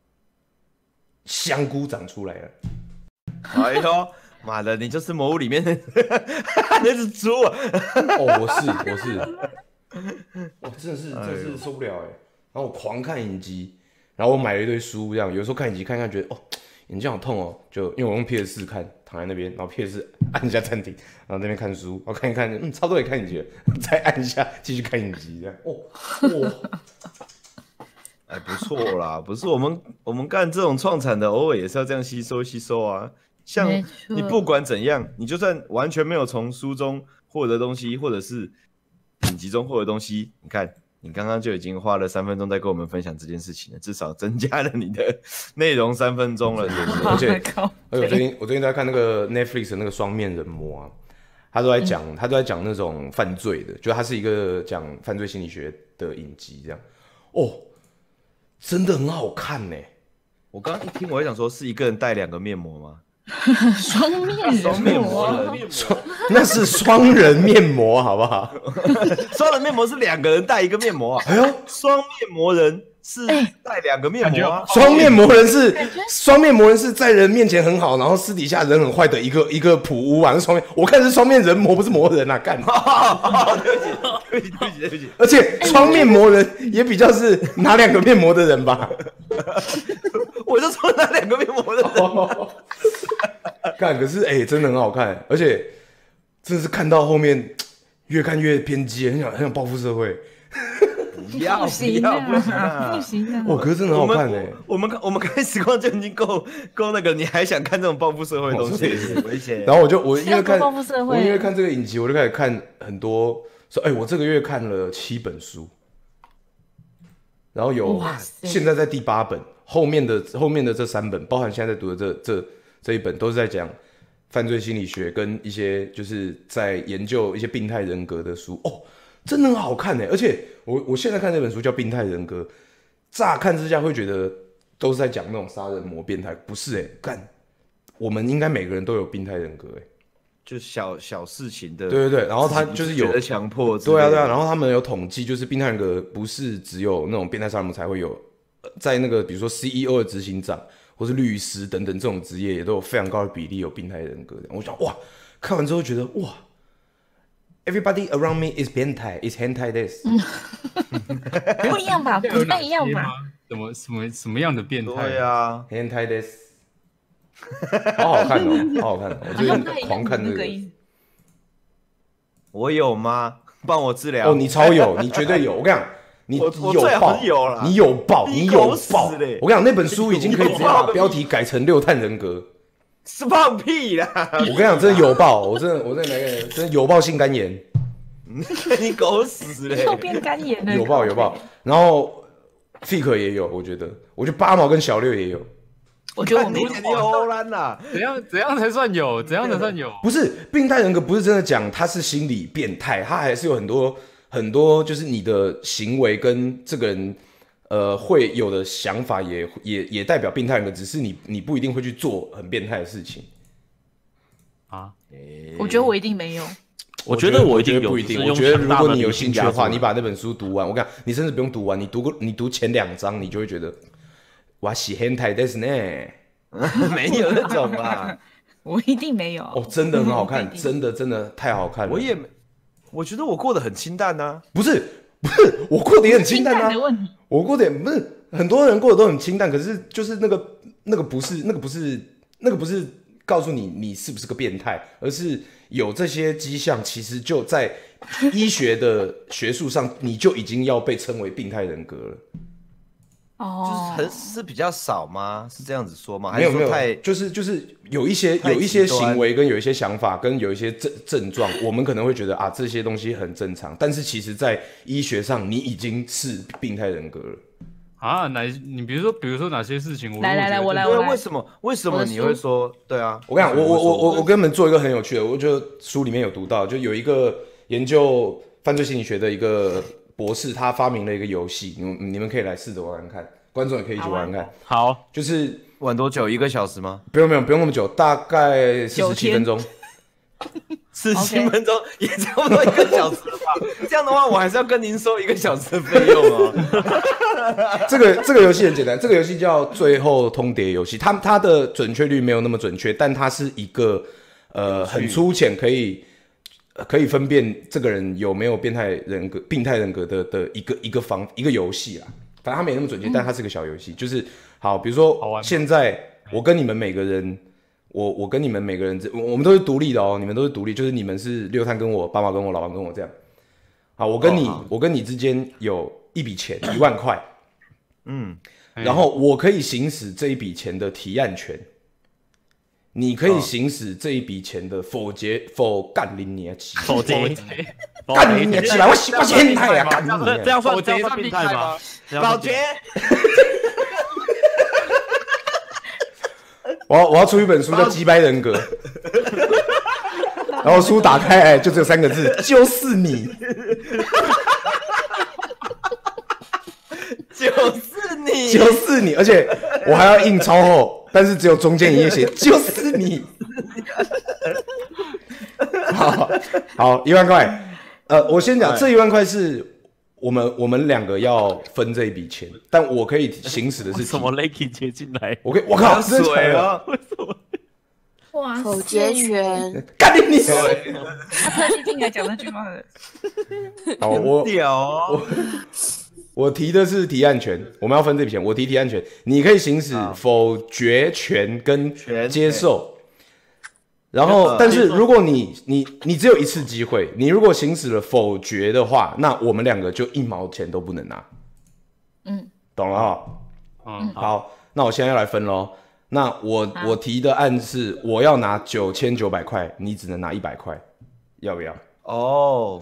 S2: 香菇长出来了。
S3: 哎呦，妈的，你就是魔物里面的那只猪啊！
S2: 哦，我是我是，我真的是真的是受不了哎。然后我狂看影集，然后我买了一堆书，这样有时候看影集看看觉得哦眼睛好痛哦，就因为我用 P S 四看，躺在那边，然后 P S 四按一下暂停，然后在那边看书，然后看一看，嗯，差不多也看影集了，再按一下继续看影集，这样哦哦。
S3: 哎，不错啦，不是我们我们干这种创产的，偶尔也是要这样吸收吸收啊。像
S1: 没错
S3: 你不管怎样，你就算完全没有从书中获得东西，或者是影集中获得东西，你看你刚刚就已经花了三分钟在跟我们分享这件事情了，至少增加了你的内容三分钟了，对不对？
S2: 而且
S1: 靠
S2: 而且我最近我最近在看那个 Netflix 的那个双面人魔啊，他都在讲、嗯、他都在讲那种犯罪的，就他是一个讲犯罪心理学的影集这样，哦，真的很好看呢。
S3: 我刚刚一听，我还想说是一个人戴两个面膜吗？
S1: 双面
S3: 双面
S1: 人
S3: 魔
S1: 魔，
S3: 人，
S2: 那是双人面膜，好不好？
S3: 双人面膜是两个人戴一个面膜啊。
S2: 哎呦，
S3: 双面膜人是
S1: 哎
S3: 戴两个面膜啊。
S2: 双面魔人是双面魔人是在人面前很好，然后私底下人很坏的一个一个普乌啊。双面，我看是双面人魔，不是魔人啊，干。
S3: 对不起，对不起，对不起，对不起。
S2: 而且双面魔人也比较是拿两个面膜的人吧？
S3: 我就说那两个面膜的人。
S2: 干，可是哎、欸，真的很好看，而且真的是看到后面越看越偏激，很想很想报复社会。
S3: 不要不
S1: 不行
S3: 要不行
S1: 啊，
S3: 啊
S1: 不！行啊！
S2: 哦，可是真的很好看哎、
S3: 我们我们看时光就已经够够那个，你还想看这种报复社会的东西
S2: 哦是？
S3: 危险。
S2: 然后我就我因为看
S1: 谁要报复社会
S2: 我因为看这个影集，我就开始看很多说，哎、我这个月看了七本书，然后有
S1: 哇塞
S2: 现在在第八本，后面的后面的这三本，包含现在在读的这这这一本，都是在讲犯罪心理学跟一些就是在研究一些病态人格的书哦，真的很好看哎！而且我我现在看这本书叫《病态人格》，乍看之下会觉得都是在讲那种杀人魔变态，不是哎，干，我们应该每个人都有病态人格哎，
S3: 就小小事情的，
S2: 对对对，然后他就是有
S3: 觉得强迫之类的，
S2: 对啊对啊，然后他们有统计，就是病态人格不是只有那种变态杀人魔才会有，呃在那个比如说 C E O 的执行长或是律师等等这种职业，也都有非常高的比例有病态人格的。我想哇，看完之后觉得哇 ，everybody around me is 变态 is hentai this，
S1: 不一样吧？不
S5: 这有哪
S1: 太一样吧？
S5: 些吗？怎么什么什么样的变态？
S3: 对啊，
S2: hentai this，好好看哦，好好看哦，我
S1: 好
S2: 最近
S1: 像不太一样
S2: 狂看这个。
S1: 那个意思。
S3: 我有吗？帮我治疗
S2: 哦，你超有，你绝对有。我跟你讲，你
S3: 我我
S2: 有
S3: 最好
S2: 爆
S3: 是有啦
S2: 你有爆，你有
S3: 你狗屎
S2: 爆。
S3: 嘞
S2: 我跟你讲，那本书已经可以直接
S3: 有爆
S2: 把标题改成六探人格。
S3: 是放屁啦！
S2: 我跟你讲，真的有爆，我真的我真的来个真的有爆性肝炎，
S3: 你狗屎嘞！
S1: 又变干眼了，
S2: 有爆有爆。然后 Fik 也有，我觉得，我觉得八毛跟小六也有。
S1: 我觉得我没有
S3: 你你有欧兰啦，
S5: 怎样怎样才算有？怎样才算有？
S2: 不是病态人格，不是真的讲他是心理变态，他还是有很多很多，就是你的行为跟这个人呃会有的想法也也也代表病态人格，只是你你不一定会去做很变态的事情。
S5: 啊，
S1: 我觉得我一定没有。
S4: 我觉得我一定有，
S2: 觉得不一定。
S4: 只是用
S2: 我觉得如果你有
S4: 强大的理
S2: 兴趣的话，
S4: 性压制
S2: 你把那本书读完，我跟你讲，你甚至不用读完，你读过你读前两章，你就会觉得哇，喜変態ですね。
S3: 没有那种啦。
S1: 我一定没有。
S2: 哦，真的很好看，
S1: 不一定
S2: 真的真的太好看了。
S3: 我也没，我觉得我过得很清淡呐。
S2: 不是不是，我过得也很清淡啊
S1: 的。问题。
S2: 我过得也不是很多人过得都很清淡，可是就是那个那个不是那个不是那个不是告诉你你是不是个变态，而是有这些迹象，其实就在医学的学术上，你就已经要被称为病态人格了。
S3: 就是
S1: 哦，
S3: 很是比较少吗？是这样子说吗？还
S2: 没有没有
S3: 是说太，
S2: 就是就是有一些
S3: 太
S2: 有一些
S3: 极端
S2: 行为跟有一些想法跟有一些症症状，我们可能会觉得啊这些东西很正常，但是其实在医学上你已经是病态人格了。
S5: 啊，哪你比如说比如说哪些事情？我
S1: 来来来我来
S3: 对啊，
S1: 我来
S3: 为什么为什么
S1: 我的书
S3: 你会说对啊？
S2: 我跟你讲，我我我我我
S3: 跟
S2: 跟你们做一个很有趣的，我就书里面有读到，就有一个研究犯罪心理学的一个博士，他发明了一个游戏，你们你们可以来试着玩玩看，观众也可以一起玩玩看，
S4: 好，
S2: 就是
S3: 玩多久？一个小时吗？
S2: 不用不用不用那么久，大概四十
S1: 九天
S2: 七分钟。
S3: 四十分钟也差不多一个小时了吧？这样的话，我还是要跟您收一个小时的费用哦。
S2: 这个这个游戏很简单，这个游戏叫最后通牒游戏，它它的准确率没有那么准确，但它是一个呃很粗浅，可以呃可以分辨这个人有没有变态人格、病态人格的的一个一个方一个游戏啦。反正它没那么准确，但它是个小游戏。就是好，比如说
S5: 好玩吗
S2: 现在我跟你们每个人，我我跟你们每个人，我我们都是独立的哦，你们都是独立，就是你们是六探跟我，爸妈跟我，老王跟我这样。好，我跟你，
S3: 哦好
S2: 我跟你之间有一笔钱，一万块。
S3: 嗯，
S2: 然后我可以行使这一笔钱的提案权，你可以行使这一笔钱的否决否干你娘起，
S4: 否决，
S2: 干你娘起来，我喜我喜变态啊，干你
S4: 这
S2: 娘！
S4: 这样算
S5: 否决
S4: 这样算病态吗
S5: 算病态吗？
S4: 这样算
S3: 保洁，
S2: 我要我要出一本书叫《击败人格》，然后书打开来就只有三个字，就是你。
S3: 就是你，
S2: 就是你，而且我还要印超厚，但是只有中间一页写就是你。好好，一万块。呃，我先讲，这一万块是我们我们两个要分这一笔钱，但我可以行使的是
S4: 什么 Lucky 接进来？
S2: 我可以，我靠，真的
S3: 水啊！
S4: 为什么？
S1: 哇，
S6: 否决权，
S2: 干你你！
S1: 他特地进来讲那句话的。
S2: 好，我
S3: 屌哦！
S2: 我提的是提案权，我们要分这笔钱。我提提案权，你可以行使否决权跟接受。然后，但是如果你你你只有一次机会，你如果行使了否决的话，那我们两个就一毛钱都不能拿。
S1: 嗯，
S2: 懂了哈。
S5: 嗯，
S2: 好，那我现在要来分喽。那我我提的案是我要拿九千九百块，你只能拿一百块，要不要？
S3: 哦，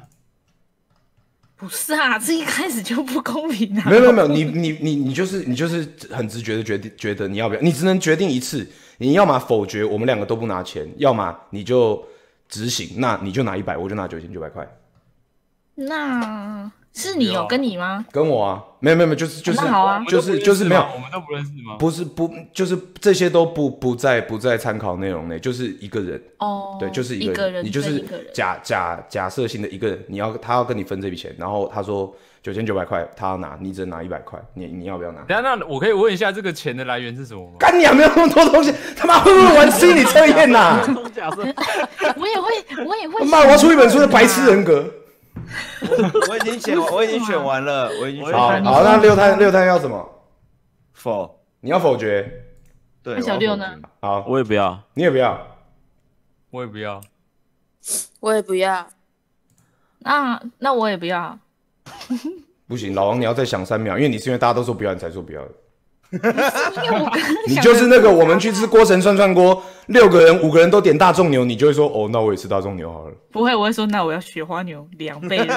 S1: 不是啊，这一开始就不公平啊！
S2: 没有没有没有，你你你你就是你就是很直觉的决定觉得你要不要，你只能决定一次，你要么否决，我们两个都不拿钱，要么你就执行，那你就拿一百，我就拿九千九百块。
S1: 那是你有跟你吗？
S2: 跟我啊，没有没有没有，就是就是
S1: 那好啊
S2: 就是就是没有，
S5: 我们都不认识吗？
S2: 不是不就是这些都不不在不在参考内容内，就是一个人。
S1: 哦，
S2: 对，就是
S1: 一
S2: 一个
S1: 人，
S2: 你就是
S1: 一个人
S2: 假假假设性的一个人，你要他要跟你分这笔钱，然后他说九千九百块他要拿，你只能拿一百块，你你要不要拿？
S5: 等一下，那我可以问一下这个钱的来源是什么吗？
S2: 干你啊，没有那么多东西，他妈会不会玩心理测验呐？
S4: 假设
S1: 我也会，我也会。
S2: 妈，我要出一本书的白痴人格。
S3: 我已经选，我已经选完了，我已经选
S2: 好，
S3: 完了。
S2: 好，那六摊六摊要什么？
S3: 否，
S2: 你要否决。
S3: 对，
S1: 那小六呢？
S2: 好，
S4: 我也不要，
S2: 你也不要。
S5: 我也不要。
S6: 我也不要。
S1: 那那我也不要。
S2: 不行，老王你要再想三秒，因为你是因为大家都说不要，你才说不要的。
S1: 因为我刚刚
S2: 你
S1: 想
S2: 就是那个我们去吃锅神涮涮锅，六个人五个人都点大众牛，你就会说哦，那我也吃大众牛好了。
S1: 不会，我会说那我要雪花牛两倍肉。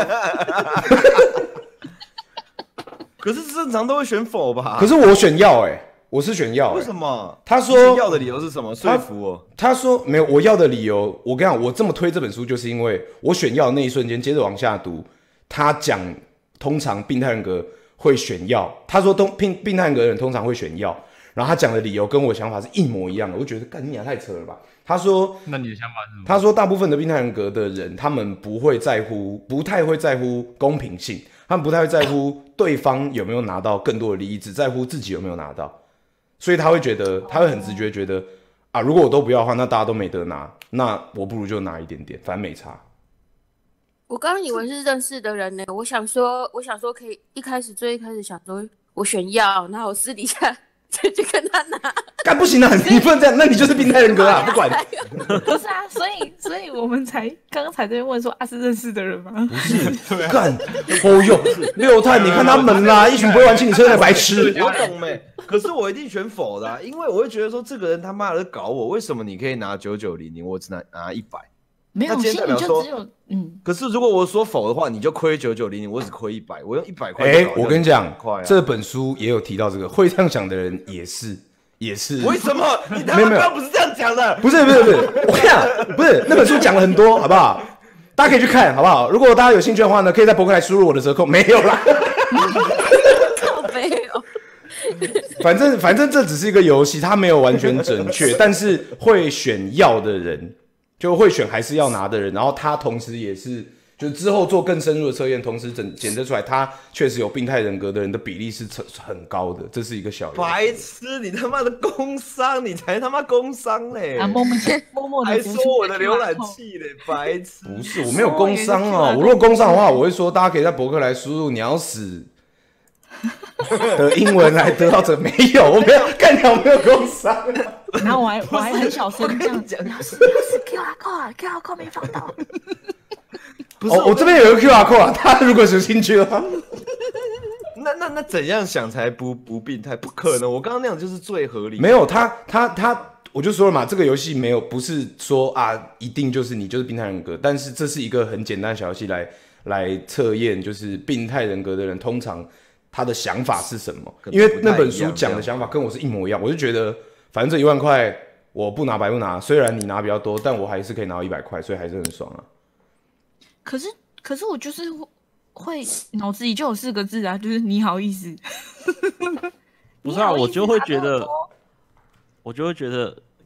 S3: 可是正常都会选否吧？
S2: 可是我选要哎、欸，我是选要、欸。
S3: 为什么？
S2: 他说
S3: 选要的理由是什么？说服我。
S2: 他说没有，我要的理由，我跟你讲，我这么推这本书，就是因为我选要的那一瞬间，接着往下读，他讲通常病态人格会选要，他说东病病态人格的人通常会选要，然后他讲的理由跟我想法是一模一样的，我觉得干你娘太扯了吧。他说，
S5: 那你的想法是什么？
S2: 他说大部分的病态人格的人，他们不会在乎，不太会在乎公平性，他们不太会在乎对方有没有拿到更多的利益，只在乎自己有没有拿到，所以他会觉得，他会很直觉觉得啊，如果我都不要的话，那大家都没得拿，那我不如就拿一点点，反正没差。
S6: 我刚刚以为是认识的人呢，我想说，我想说可以一开始最一开始想说我选要，然后我私底下就去跟他拿。
S2: 干不行啊，你不能这样，那你就是病态人格啊，不管。
S1: 不是啊，所以所以我们才刚刚才在问说啊，是认识的人吗？
S2: 不是，干，哦哟，六探，你看他们啦，一群不会玩心理测验的白痴。
S3: 我懂没？可是我一定选否的、啊，因为我会觉得说这个人他妈的搞我，为什么你可以拿九九零零，我只拿拿一百？
S1: 没有，
S3: 那今
S1: 心里
S3: 天代表说
S1: 就只有嗯。
S3: 可是如果我说否的话，你就亏九九零零，我只亏一百，我用一百块。
S2: 哎，我跟你讲，
S3: 快啊！
S2: 这本书也有提到这个，会这样想的人也是也是。
S3: 为什么？你他
S2: 没有没有
S3: 妈刚不是这样讲的？
S2: 不是不是不是，我跟你讲，不是那本书讲了很多，好不好？大家可以去看，好不好？如果大家有兴趣的话呢，可以在博客来输入我的折扣，没有啦。
S6: 靠背哦。
S2: 反正反正这只是一个游戏，它没有完全准确，但是会选要的人，就会选还是要拿的人，然后他同时也是，就之后做更深入的测验，同时检检测出来，他确实有病态人格的人的比例是很高的，这是一个小游戏。
S3: 白痴，你他妈的工伤，你才他妈工伤嘞！
S1: 啊，默默默默的
S3: 还说我的浏览器嘞，白痴！
S2: 不是，我没有工伤哦。我如果工伤的话，我会说大家可以在博客来输入“你要死”的英文来得到这，没有，我没有，干掉没有工伤。
S1: 然后我还我还很小声这样讲，要是要是 Q R code，Q R code 没放到。
S3: 不是，
S2: 哦，我这边有个 Q R code 啊，大家如果有兴趣的话，
S3: 那那那怎样想才不不病态？不可能，我刚刚那样就是最合理。
S2: 没有他他他，我就说了嘛，这个游戏没有不是说啊一定就是你就是病态人格，但是这是一个很简单的小游戏来来测验，就是病态人格的人通常他的想法是什么？因为那本书讲的想法跟我是一模一样，我就觉得反正这一万块我不拿白不拿，虽然你拿比较多，但我还是可以拿到一百块，所以还是很爽啊。
S1: 可是可是我就是会脑子里就有四个字啊，就是你好意思。
S4: 不是啊，我就会觉得，我就会觉得，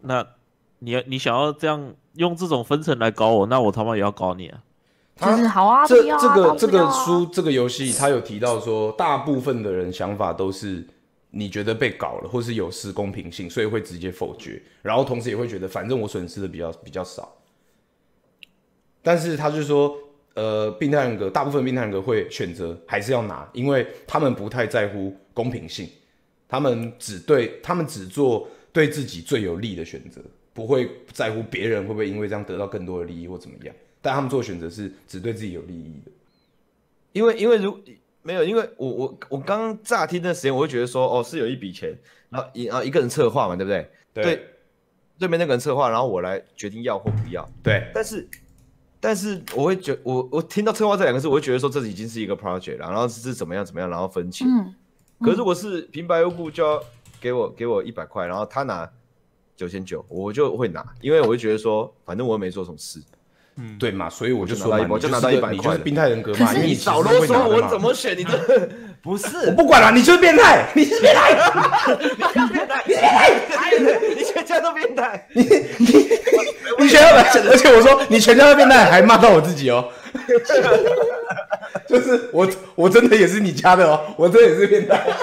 S4: 那你你想要这样用这种分层来搞我，那我他妈也要搞你啊！
S1: 就是好啊，
S2: 这
S1: 不要啊
S2: 这个这个
S1: 不要啊
S2: 书这个游戏，他有提到说，大部分的人想法都是你觉得被搞了，或是有失公平性，所以会直接否决，然后同时也会觉得反正我损失的比较比较少。但是他就说，呃，病态人格大部分病态人格会选择还是要拿，因为他们不太在乎公平性，他们只对他们只做对自己最有利的选择，不会在乎别人会不会因为这样得到更多的利益或怎么样。但他们做的选择是只对自己有利益的，
S3: 因为因为如没有，因为我我我刚刚乍听的时间，我会觉得说，哦，是有一笔钱，然后一然后一个人策划嘛，对不对？
S2: 对，
S3: 对，对面那个人策划，然后我来决定要或不要。
S2: 对，
S3: 但是但是我会觉我我听到策划这两个字，我会觉得说这已经是一个 project 了，然后是怎么样怎么样，然后分钱。
S1: 嗯，
S3: 可是如果是平白无故就要给我给我一百块，然后他拿九千九，我就会拿，因为我会觉得说，反正我又没做什么事。
S4: 嗯，
S2: 对嘛，所以我就说嘛，
S3: 我就拿到一百块，
S2: 你就是病态人格嘛。
S3: 你少啰嗦，我怎么选？你这不是，
S2: 我不管了，你就是变态，你是变态，
S3: 你是变态，你是变态，你全家都变态，
S2: 你你你全家都，而且我说你全家都变态，还骂到我自己哦。就是我我真的也是你家的哦，我真的也是变态。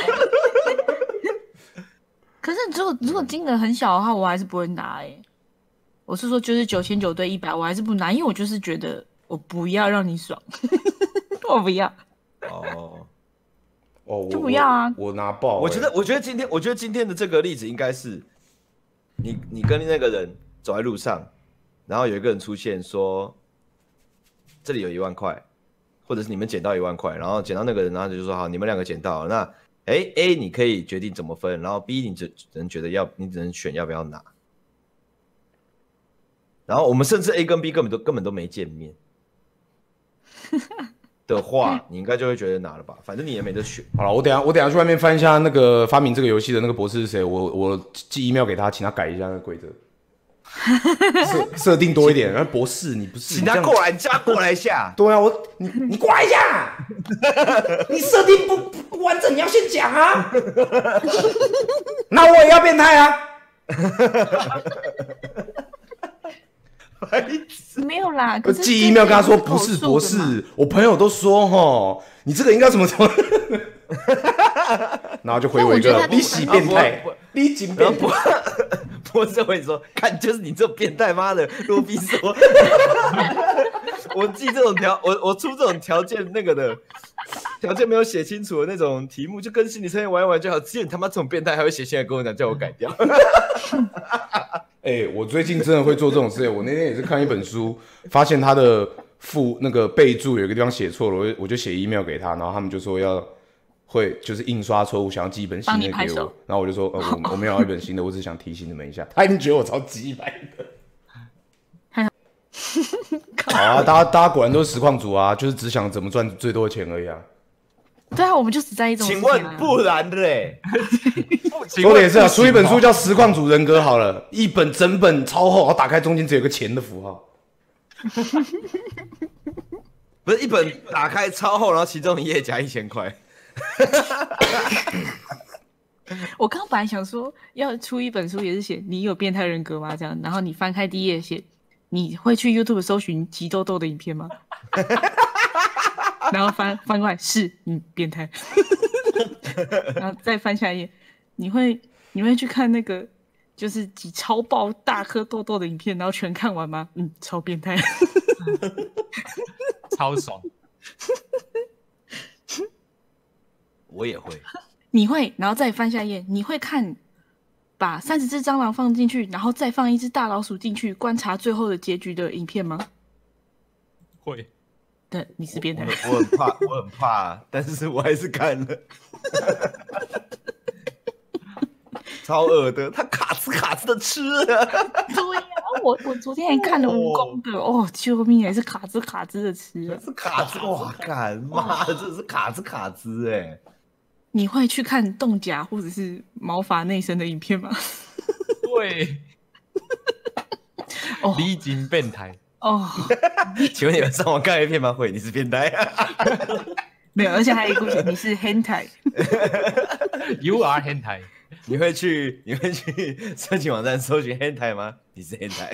S1: 可是如果如果金额很小的话，我还是不会拿哎、欸。我是说，就是九千九对一百，我还是不拿，因为我就是觉得我不要让你爽，我不要。
S3: 哦
S2: 哦，
S1: 就不要啊！
S2: 我, 我拿爆、欸。
S3: 我觉得，我觉得今天，我觉得今天的这个例子应该是，你你跟那个人走在路上，然后有一个人出现说，这里有一万块，或者是你们捡到一万块，然后捡到那个人，然后就说好，你们两个捡到了，那哎 A 你可以决定怎么分，然后 B 你只只能觉得要，你只能选要不要拿。然后我们甚至 A 跟 B 根本都根本都没见面的话，你应该就会觉得拿了吧，反正你也没得选。
S2: 好了，我等一下我等一下去外面翻一下那个发明这个游戏的那个博士是谁，我我寄 email 给他，请他改一下那个规则，设设定多一点。然后博士你不是，
S3: 请他过来，叫他过来一下。
S2: 对啊，我你你过来一下，你设定不不完整，你要先讲啊。那我也要变态啊。
S1: 没有啦，可是
S2: 寄 email 跟他说不是博士，我朋友都说齁，你这个应该怎么怎么，然后就回我一个你喜变态，你紧变态，
S3: 博士会说，看就是你这种变态，妈的，罗比说，我记这种条，我我出这种条件那个的条件没有写清楚的那种题目，就跟心理测验玩一玩就好。只有你他妈这种变态还会写信来跟我讲，叫我改掉。
S2: 哎、欸，我最近真的会做这种事。我那天也是看一本书，发现他的附那个备注有一个地方写错了，我我就写 email 给他，然后他们就说要会就是印刷错误，想要寄一本新的给我，然后我就说，呃，我我没有要一本新的，我只想提醒你们一下。他已经觉得我超鸡掰的。好啊，大家大家果然都是实况组啊，就是只想怎么赚最多的钱而已啊。
S1: 对啊，我们就只在意这种事情、
S3: 啊。
S1: 请
S3: 问不然的嘞？
S2: 说的也是啊，出一本书叫《实况组人格》好了，一本整本超厚，然后打开中间只有个钱的符号。
S3: 不是一本打开超厚，然后其中一页加一千块。
S1: 我刚本来想说要出一本书，也是写你有变态人格吗？这样，然后你翻开第一页写你会去 YouTube 搜寻吉豆豆的影片吗？然后翻翻过来是你变态，然后再翻下一页，你会你会去看那个就是挤超爆大颗痘痘的影片，然后全看完吗？嗯，超变态，
S5: 超爽。
S3: 我也会，
S1: 你会，然后再翻下一页，你会看把三十只蟑螂放进去，然后再放一只大老鼠进去，观察最后的结局的影片吗？
S5: 会。
S1: 对，你是变态。
S3: 我, 我很怕，我很怕，但是我还是看了，超恶的，他卡兹卡兹的吃啊。对
S1: 呀、啊，我我昨天还看了蜈蚣的，哦，救命，还是卡兹卡兹的吃、啊，
S3: 是卡兹，哇，干妈的，这是卡兹卡兹哎。
S1: 你会去看冻甲或者是毛发内身的影片吗？
S5: 会。哦，离经变态。
S1: 哦，
S3: 请问你们上网看 A 片吗？会，你是变态。
S1: 没有，而且还有一个故事，你是 hentai。
S5: You are hentai。
S3: 你会去你会去色情网站搜寻 hentai 吗？你是 hentai？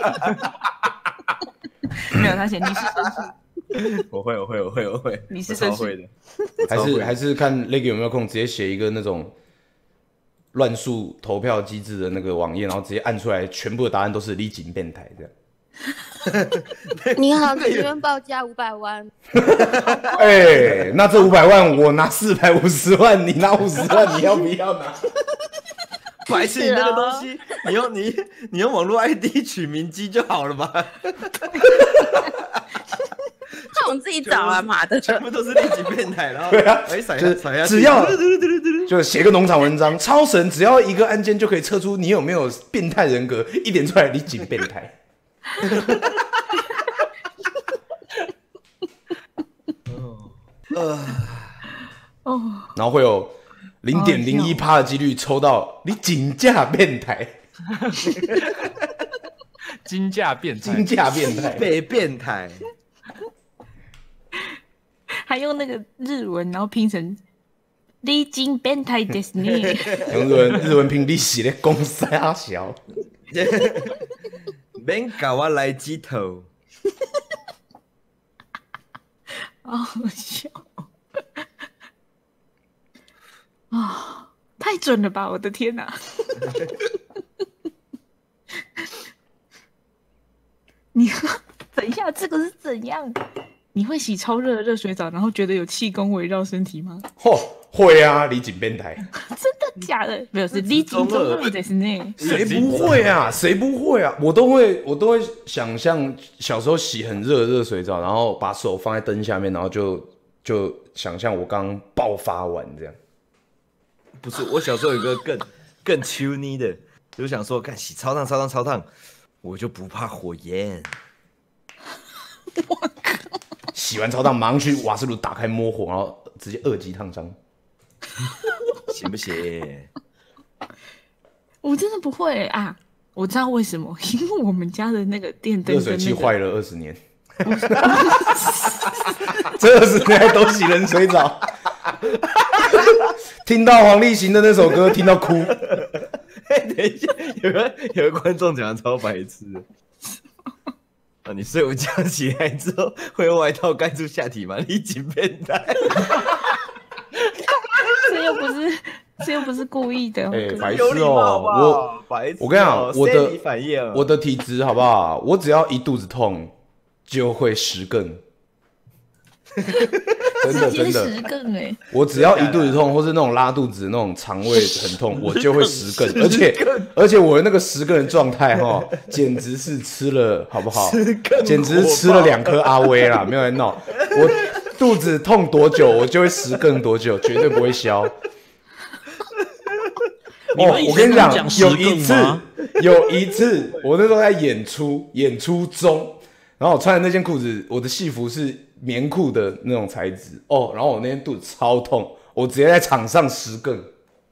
S1: 没有，他写你是绅士，
S3: 我会我会我会我会，
S1: 你是
S3: 我超
S1: 绅士
S3: 会的。
S2: 还
S3: 超会的
S2: 是还是看 Leggy 有没有空，直接写一个那种乱数投票机制的那个网页，然后直接按出来，全部的答案都是李景变态这样。
S6: 你好，请愿报价五百万。
S2: 哎、欸，那这五百万我拿四百五十万，你拿五十万，你要不要拿？
S3: 白痴，你那个东西，你用你你用网络 I D 取名机就好了吧？
S6: 看我自己找啊，妈的！
S3: 全部都是立即变态，然后
S2: 对啊
S3: 哎甩
S2: 就是
S3: 甩下去，
S2: 只要就写个农场文章，超神，只要一个案件就可以测出你有没有变态人格，一点出来李景变态。
S1: 哦，
S2: 然后会有零点零一趴的几率抽到你金价变态，
S5: 金价变态，
S2: 金价变态，
S3: 被变态。
S1: 还用那个日文，然后拼成历经变态ですね。
S2: 用日文日文拼利息的公三小，
S3: 免搞我来鸡头。
S1: 好好笑啊！太准了吧！我的天哪！你等一下，这个是怎样？你会洗超热的热水澡，然后觉得有气功围绕身体吗？
S2: 嚯，会啊，李景变态，
S1: 真的假的？没有，是历经中二ですね。
S2: 谁不会啊？谁不会啊？我都会，我都会想象小时候洗很热的热水澡，然后把手放在灯下面，然后就就想象我刚爆发完这样。
S3: 不是，我小时候有个更更秋妮的，就想说，看洗超烫超烫超烫，我就不怕火焰。
S1: 我靠！
S2: 洗完超烫，马上去瓦斯炉打开摸火，然后直接二级烫伤，
S3: 行不行？
S1: 我真的不会啊！我知道为什么，因为我们家的那个电灯
S2: 热
S1: 跟那个
S2: 水器坏了二十年，这二十年还都洗冷水澡。听到黄立行的那首歌，听到哭。
S3: 哎，等一下，有个有个观众讲的超白痴的。啊！你睡午觉起来之后会用外套盖住下体吗？你紧变态！
S1: 这又不是，这又不是故意的。
S2: 哎、
S1: 我
S2: 白痴
S3: 有礼貌
S2: 哦、
S3: 吧
S2: 我
S3: 白痴哦
S2: 我跟你讲，我
S3: 生
S2: 的
S3: 理反应
S2: 我的体质好不好？我只要一肚子痛就会十更，真的
S1: 直接
S2: 真的。
S1: 十更哎！
S2: 我只要一肚子痛，或是那种拉肚子、那种肠胃很痛，我就会十更，而且而且我的那个十更的状态哈，简直是吃了好不好？简直是吃了两颗阿威啦，没有在闹。我肚子痛多久，我就会十更多久，绝对不会消。
S4: 你们以前
S2: 我跟你讲
S4: 讲，十更
S2: 有一次
S4: 吗，
S2: 有一次，我那时候在演出，演出中，然后我穿的那件裤子，我的戏服是棉裤的那种材质哦，然后我那天肚子超痛，我直接在场上十更，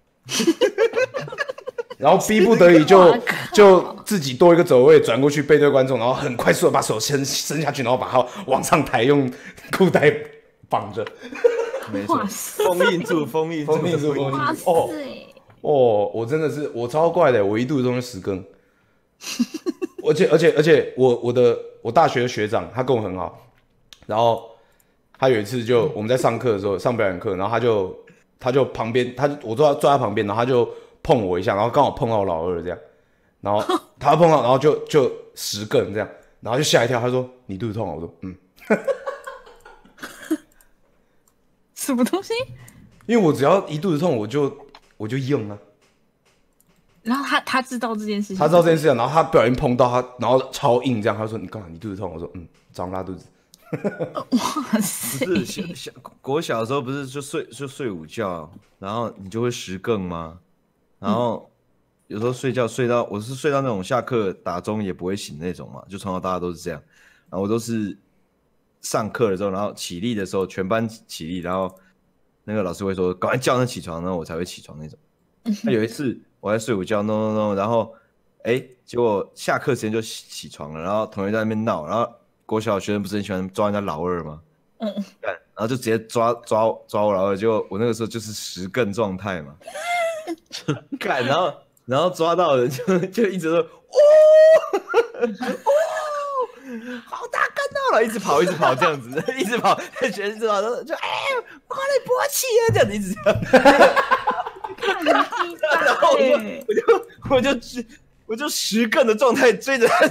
S2: 然后逼不得已就就自己多一个走位转过去背对观众，然后很快速的把手伸伸下去，然后把它往上抬，用裤带绑着，
S3: 没错
S1: 哇，塞！
S3: 封印住，封印住，
S2: 封印住，封印
S1: 哇
S2: 住。哦
S1: 塞！
S2: 哦，我真的是我超怪的，我一肚子痛就十更，而且而且而且我我的我大学的学长他跟我很好，然后他有一次就我们在上课的时候上表演课，然后他就他就旁边他我坐在坐在他旁边，然后他就碰我一下，然后刚好碰到我老二这样，然后他碰到然后就就十更这样，然后就吓一跳，他说你肚子痛啊？我说嗯，
S1: 什么东西？
S2: 因为我只要一肚子痛我就我就用啊。
S1: 然后他他知道这件事情，
S2: 他知道这件事情，然后他不小心碰到他，然后超硬这样，他就说你干嘛？你肚子痛？我说嗯，早上拉肚子。
S1: 哇塞！
S3: 不是小小国小的时候不是就睡就睡午觉，然后你就会十更吗？然后有时候睡觉睡到我是睡到那种下课打钟也不会醒那种嘛，就从小到大都是这样。然后我都是上课的时候，然后起立的时候全班起立，然后那个老师会说赶快叫人起床，然后我才会起床那种。那有一次我在睡午觉 ，no no no， 然后哎，结果下课时间就起起床了，然后同学在那边闹，然后国小学生不是很喜欢抓人家老二吗？嗯，然后就直接抓抓抓我老二，结果我那个时候就是十更状态嘛， 干，然后然后抓到人就就一直说，哦哦，好大看到了，一直跑一直跑这样子，一直跑，全知道就哎，我快来勃起啊，这样子一直这样。然后我就我就我就我就实干的状态追着他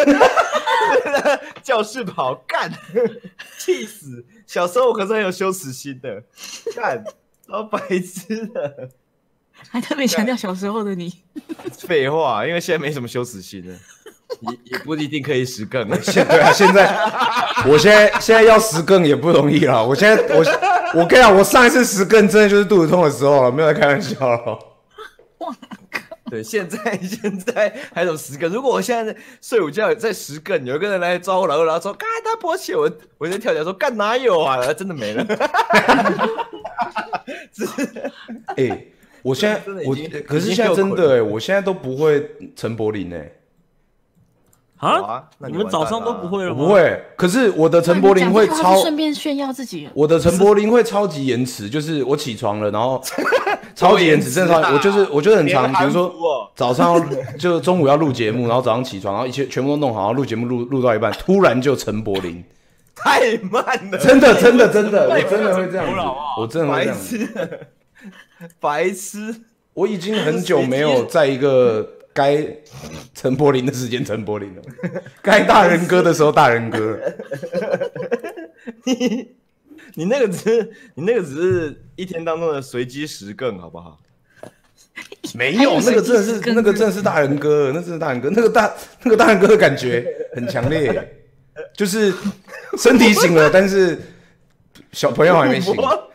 S3: 教室跑，干，气死！小时候我可是很有羞耻心的，干，超白痴的，
S1: 还特别强调小时候的你。
S3: 废话，因为现在没什么羞耻心了，也也不一定可以实干。
S2: 现对啊，现在我现在现在要实更也不容易了。我现在我我跟你讲，我上一次实更真的就是肚子痛的时候了，没有在开玩笑了。
S1: 哇靠！
S3: 对，现在现在还有十更。如果我现在睡午觉在十更，有一个人来抓我老二，然后说：“干他勃起！”我我就跳起来说：“干哪有啊？真的没了。”
S2: 哎、欸，我现在我可是现在真的哎、欸，我现在都不会陈柏霖哎。
S4: 啊？你们早上都不会了吗？
S2: 我不会，可是我的陈柏霖会超
S1: 顺便炫耀自己。
S2: 我的陈柏霖会超级延迟，就是我起床了，然后超级延迟，正常。我就是我就是很长，比如说早上就中午要录节目，然后早上起床，然后一切全部都弄好，然后录节目录录到一半，突然就陈柏霖，
S3: 太慢了，
S2: 真的真的真的，我真的会这样子，我真的会这样
S3: 子，白痴，
S2: 我已经很久没有在一个该陈柏霖的时间陈柏霖了，该大人哥的时候大人哥了。
S3: 你你那个只是你那个只是一天当中的随机时更，好不好？
S2: 没有，那个真的是那个真的是大人哥，那真是大人哥，那个大那个大人哥的感觉很强烈，就是身体醒了，但是小朋友还没醒，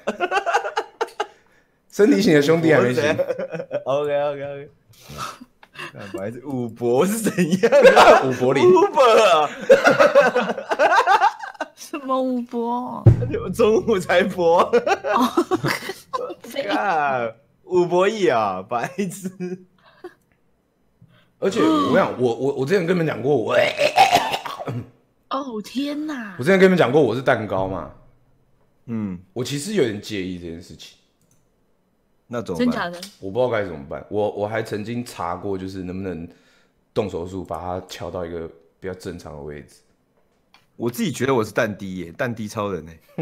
S2: 身体醒的兄弟还没醒。
S3: OK OK OK。看，不好意思，武博是怎样啊？
S2: 武柏霖，
S3: 武博啊！
S1: 什么武博？
S3: 中午才播。看武博义啊，白痴！
S2: 而且我跟你讲，我我我之前跟你们讲过，我
S1: 哦天哪！
S2: 我之前跟你们讲过我是蛋糕嘛，
S3: 嗯，
S2: 我其实有点介意这件事情。
S3: 那怎么办？
S1: 真假的？
S2: 我不知道该怎么办。我我还曾经查过，就是能不能动手术把它敲到一个比较正常的位置。
S3: 我自己觉得我是蛋滴耶，蛋滴超人哎。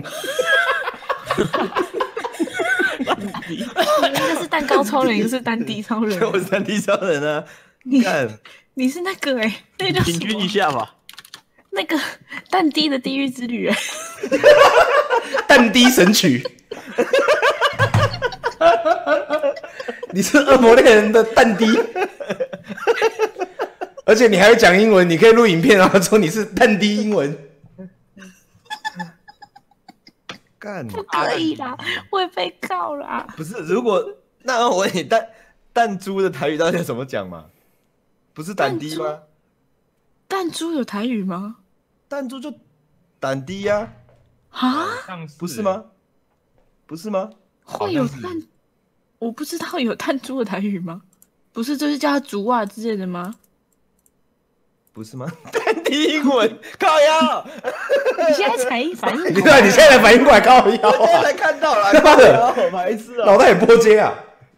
S1: 一个是蛋糕超人，一个是蛋滴超人。
S3: 我是蛋滴超人啊！
S1: 你
S3: 看，
S1: 你是那个哎、欸，那个叫
S4: 平均一下吧。
S1: 那个蛋滴的地狱之旅哎、
S2: 欸，蛋滴神曲。你是恶魔猎人的蛋滴，而且你还会讲英文，你可以录影片，然后说你是蛋滴英文。
S3: 干，
S1: 不可以啦，会被告啦。
S3: 不是，如果那我问你，弹弹珠的台语到底要怎么讲嘛？不是蛋滴吗？
S1: 弹珠有台语吗？
S3: 弹珠就蛋滴呀。
S1: 啊？
S3: 不是吗？不是吗？
S1: 会有弹？我不知道有弹珠的台语吗？不是，就是叫它竹啊之类的吗？
S3: 不是吗？蛋滴英文，靠腰！
S1: 你现在才反应，
S2: 你对，你现在才反应过来，靠腰、啊！
S3: 我现在才看到了，
S2: 他妈的，
S3: 白痴啊！
S2: 脑袋也波接啊！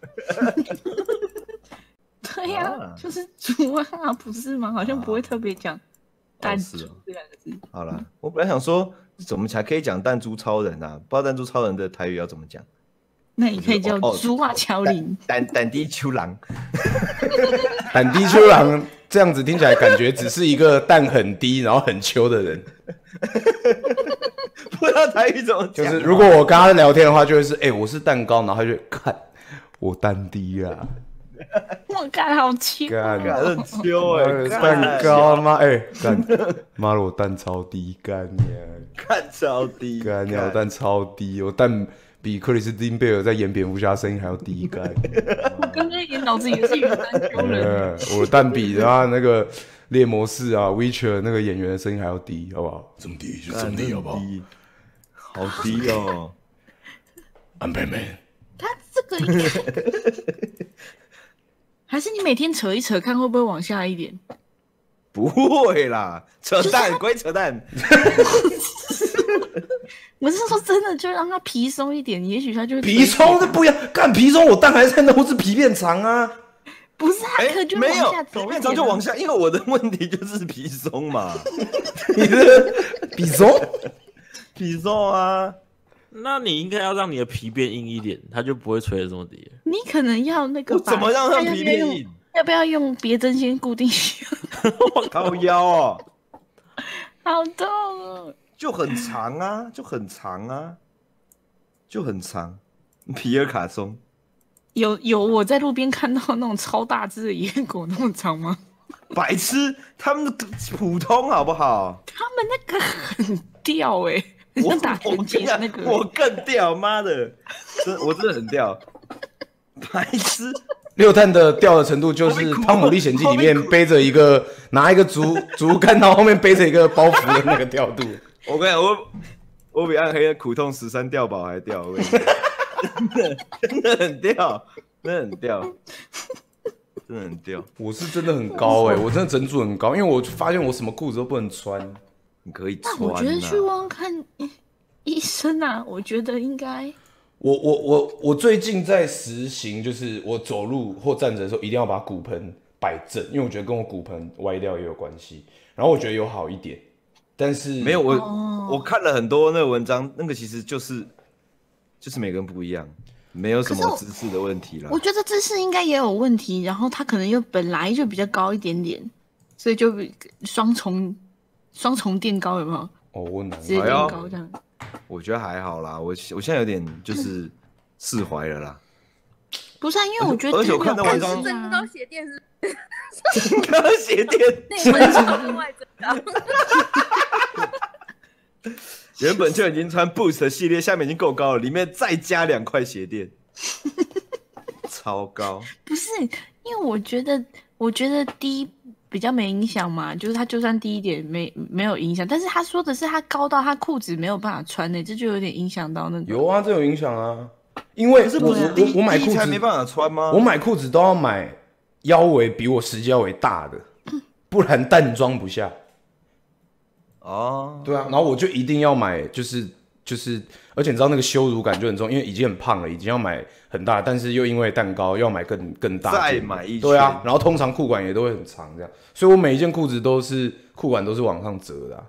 S1: 对呀、啊，就是竹啊，不是吗？好像不会特别讲弹珠这两个字。
S3: 好了，我本来想说怎么才可以讲弹珠超人啊？不知道弹珠超人的台语要怎么讲？
S1: 那你可以叫竹啊乔林，
S3: 胆胆滴秋郎，
S2: 胆滴秋郎这样子听起来感觉只是一个蛋很低然后很秋的人。
S3: 不知道台语怎么讲。
S2: 就是如果我跟他聊天的话，就会是哎、欸，我是蛋糕，然后他就看我蛋低啊。
S1: 我干好秋，
S2: 干
S3: 很秋哎，
S2: 蛋糕妈哎干妈的我蛋超低干呀，
S3: 干超低
S2: 干呀我蛋超低，我蛋。比克里斯汀贝尔在演蝙蝠侠声音还要低干。
S1: 我刚刚也脑子也是有蛋秋人。
S2: 我的蛋比他那个猎魔士啊 ，Witcher 那个演员的声音还要低，好不好？这么低就这么低，好不好？
S3: 好低哦，
S2: 安倍妹。
S1: 他这个还是你每天扯一扯，看会不会往下一点？
S3: 不会啦，扯淡，归扯淡。
S1: 我是说真的，就让它皮松一点，也许它就会
S2: 皮松这不一样，干皮松我蛋还在那，我是皮变长啊。
S1: 不是它可就
S3: 没有
S1: 往下走一
S3: 变
S1: 点、啊，
S3: 长就往下，因为我的问题就是皮松嘛，
S2: 你的皮松
S3: 皮松啊。
S4: 那你应该要让你的皮变硬一点，它就不会吹得这么低。
S1: 你可能要那个
S3: 我
S1: 把，
S3: 怎么让它皮变
S1: 要不要用
S3: 硬？
S1: 要不要用别针先固定？
S3: 靠腰哦，
S1: 好痛哦！
S3: 就很长啊，就很长啊，就很长。皮尔卡松
S1: 有有我在路边看到那种超大只的野狗那么长吗？
S3: 白痴，他们普通好不好？
S1: 他们那个很吊哎、欸，很
S3: 我
S1: 像打
S3: 我
S1: 拳击的那个。
S3: 我更掉，妈的，真我真的很掉，白痴。
S2: 六探的掉的程度，就是《汤姆历险记》里面背着一个拿一个竹竹竿，然后后面背着一个包袱的那个调度。
S3: 我跟你讲，我我比暗黑的苦痛十三掉宝还掉，我跟你讲，真的真的很掉，真的很掉，真的很掉。
S2: 我是真的很高哎、欸，我真的整组很高，因为我发现我什么裤子都不能穿。
S3: 你可以穿、啊。
S1: 那我觉得去问问看医生啊，我觉得应该。
S2: 我我我我最近在实行，就是我走路或站着的时候，一定要把骨盆摆正，因为我觉得跟我骨盆歪掉也有关系。然后我觉得有好一点，但是
S3: 没有我、
S1: 哦、
S3: 我看了很多那个文章，那个其实就是就是每个人不一样，没有什么姿势的问题啦。
S1: 我觉得姿势应该也有问题，然后他可能又本来就比较高一点点，所以就双重双重垫高有没有？
S2: 哦，我难
S1: 直接垫高这样。
S3: 我觉得还好啦，我我现在有点就是释怀了啦。
S1: 不是啊，因为我觉得
S3: 而且我看到文章，
S6: 增高鞋垫是
S3: 增高鞋垫，
S6: 内增高外增高。
S3: 原本就已经穿 Boost 的系列，下面已经够高了，里面再加两块鞋垫，超高。
S1: 不是，因为我觉得，我觉得低比较没影响嘛，就是它就算低一点没没有影响，但是他说的是他高到他裤子没有办法穿呢、欸，这就有点影响到那个。
S2: 有啊，这有影响啊，因为我我我我买裤子
S3: 才没办法穿吗？
S2: 我买裤子都要买腰围比我实际腰围大的，不然蛋装不下。
S3: 哦，
S2: 对啊，然后我就一定要买，就是就是，而且你知道那个羞辱感就很重，因为已经很胖了，已经要买很大，但是又因为蛋糕要买更更大，
S3: 再买一圈。
S2: 对啊，然后通常裤管也都会很长，这样，所以我每一件裤子都是裤管都是往上折的、啊。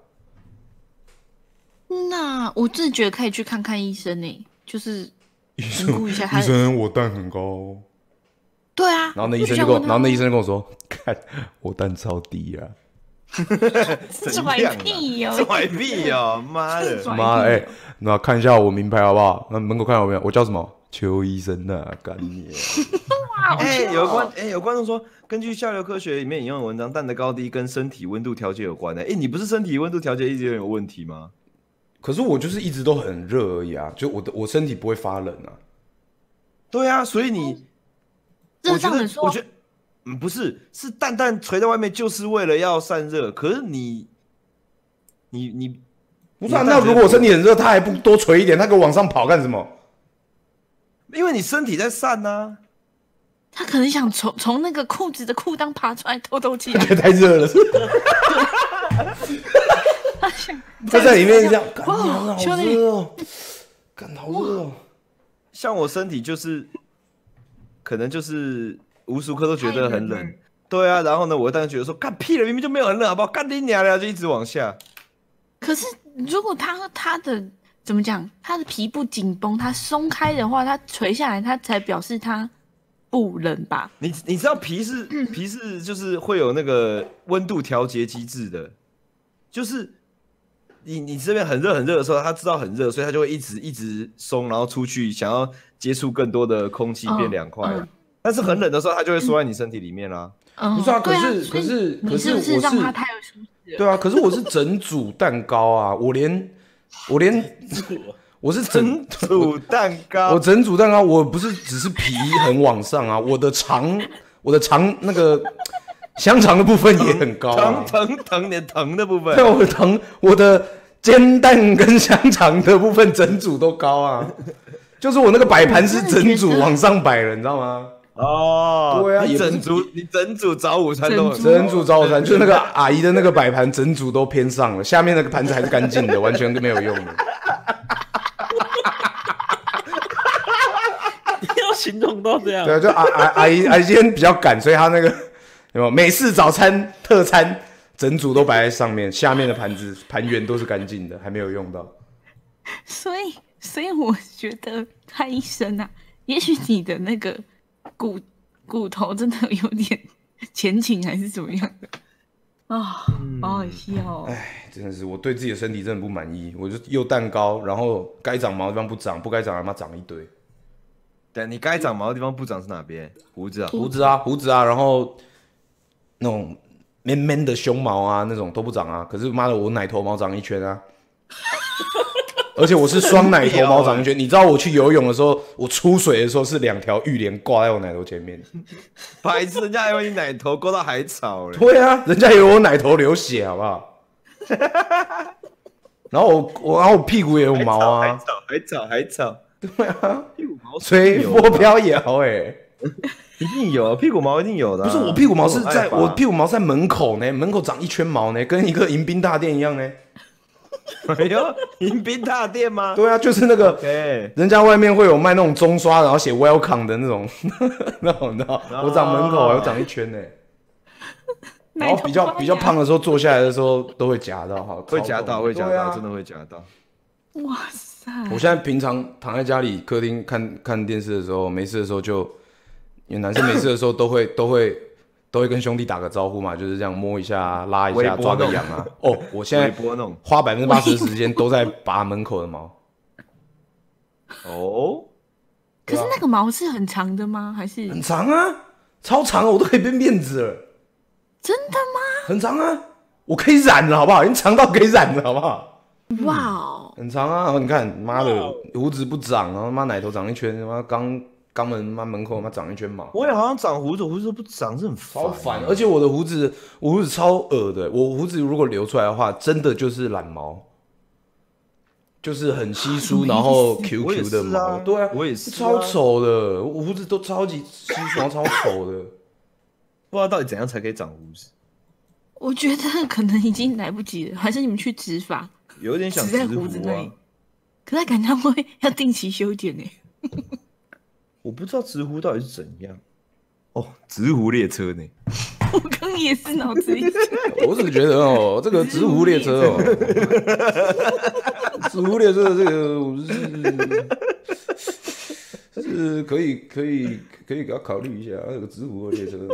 S1: 那我真的觉得可以去看看医生呢、欸，就是评估一下他。
S2: 医生，我蛋很高。
S1: 对啊，
S2: 然后那医生就跟我，然后那医生就跟我说，看我蛋超低啊。
S1: 拽屁哦，
S3: 拽屁哦，妈的，
S2: 妈哎、欸，那看一下我名牌好不好？那门口看到我没有？我叫什么？邱医生啊，干你！
S3: 哎、欸，有观哎、欸、有观众说，根据下流科学里面引用的文章，蛋的高低跟身体温度调节有关的、欸。哎、欸，你不是身体温度调节一直有问题吗？
S2: 可是我就是一直都很热而已啊，就我的我身体不会发冷啊。
S3: 对啊，所以你，我觉得，我觉得。嗯，不是，是蛋蛋垂在外面，就是为了要散热。可是你，你你
S2: 不是啊？那如果我身体很热，它还不多垂一点，它给我往上跑干什么？
S3: 因为你身体在散啊。
S1: 他可能想从从那个裤子的裤裆爬出来透透气、啊，
S2: 觉得太热了。
S1: 他想
S2: 他在里面这样，干
S1: 哇，
S2: 好热哦，干好热哦。
S3: 像我身体就是，可能就是无时无刻都觉得很冷。对啊，然后呢，我当时觉得说，干屁了，明明就没有很冷，好不好？干你娘的，就一直往下。
S1: 可是如果他他的怎么讲，他的皮部紧绷，他松开的话，他垂下来，他才表示他不冷吧？
S3: 你你知道皮是皮是就是会有那个温度调节机制的，就是你你这边很热很热的时候，他知道很热，所以他就会一直一直松，然后出去想要接触更多的空气变凉快。嗯嗯、但是很冷的时候，他就会缩在你身体里面啦。
S1: 嗯、
S2: 不是啊，可是、
S1: 啊、
S2: 可是可
S1: 是
S2: 我是
S1: 让他太有舒适。
S2: 对啊，可是我是整组蛋糕啊，我连我连我是整
S3: 组蛋糕，
S2: 我整组蛋糕，我不是只是皮很往上啊，我的肠我的肠那个香肠的部分也很高啊，
S3: 疼疼疼点疼的部分，
S2: 对，我的疼我的煎蛋跟香肠的部分整组都高啊，就是我那个摆盘是整组往上摆了，你知道吗？
S3: 哦，
S2: 对啊，
S3: 你整组你整组早午餐都
S2: 整组早午餐，就是那个阿姨的那个摆盘整组都偏上了，下面那个盘子还是干净的，完全没有用的。
S4: 你要形容到这样？
S2: 对啊，就阿阿阿姨阿姨今天比较赶，所以她那个有没有美式早餐特餐整组都摆在上面，下面的盘子盘圆都是干净的，还没有用到。
S1: 所以，所以我觉得看医生啊，也许你的那个骨骨头真的有点前倾，还是怎么样的啊？好好笑哦！
S2: 哎，真的是我对自己的身体真的不满意，我就又蛋糕，然后该长毛的地方不长，不该长的他妈长一堆。
S3: 对，你该长毛的地方不长是哪边？胡子啊，
S2: 胡子啊，胡子啊，然后那种 man man 的胸毛啊，那种都不长啊。可是妈的，我奶头毛长一圈啊。而且我是双奶头毛长一圈，你知道我去游泳的时候，我出水的时候是两条浴帘挂在我奶头前面。
S3: 白痴，人家还以为你奶头勾到海草了。
S2: 对啊，人家以为我奶头流血，好不好？然后我我然后我屁股也有毛啊，
S3: 海草海草海草，
S2: 对啊，
S3: 屁股毛
S2: 随波飘摇哎、欸，
S3: 一定有，屁股毛一定有的、啊。
S2: 不是我屁股毛是在
S3: 我
S2: 我屁股毛在门口呢，门口长一圈毛呢，跟一个迎宾大殿一样呢。
S3: 哎呦，迎宾大殿吗？
S2: 对啊，就是那个
S3: Okay
S2: 人家外面会有卖那种中刷，然后写 welcome 的那种，那种你知道，我长门口，我长一圈呢。然后比较比较胖的时候，坐下来的时候都会夹到，哈，
S3: 会夹到，会夹到，
S2: 对啊
S3: 真的会夹到。
S1: 哇塞！
S2: 我现在平常躺在家里客厅看看电视的时候，没事的时候就，因为男生没事的时候都会都会都会跟兄弟打个招呼嘛，就是这样摸一下、拉一下、抓个痒啊。哦，我现在花百分之八十的时间都在拔门口的毛。
S3: 哦，
S1: 可是那个毛是很长的吗？还是
S2: 很长啊，超长啊，我都可以变辫子了。
S1: 真的吗？
S2: 很长啊，我可以染了，好不好？已经长到可以染了，好不好？
S1: 哇哦，
S2: 很长啊！你看，妈的，胡子不长，然后妈奶头长一圈，他妈肛肛门妈门口妈长一圈毛。
S3: 我也好像长胡子，胡子不长，是很烦、
S2: 超烦。而且我的胡子，我胡子超恶的。我胡子如果流出来的话，真的就是懒毛，就是很稀疏，然后 Q Q 的毛。
S3: 啊
S2: 对啊，
S3: 我也是、啊，
S2: 超丑的。我胡子都超级稀疏，超丑的。
S3: 不知道到底怎样才可以长胡子。
S1: 我觉得可能已经来不及了，还是你们去植发？
S3: 有点想
S1: 植在胡子那
S3: 啊
S1: 里，可是感觉会要定期修剪呢。
S3: 我不知道直胡到底是怎样。哦，直胡列车呢？
S1: 我刚也是脑子里想，
S2: 我只觉得哦，这个直胡列车哦，直胡列车的这个我是是可以可以可以给他考虑一下，这个直胡列车，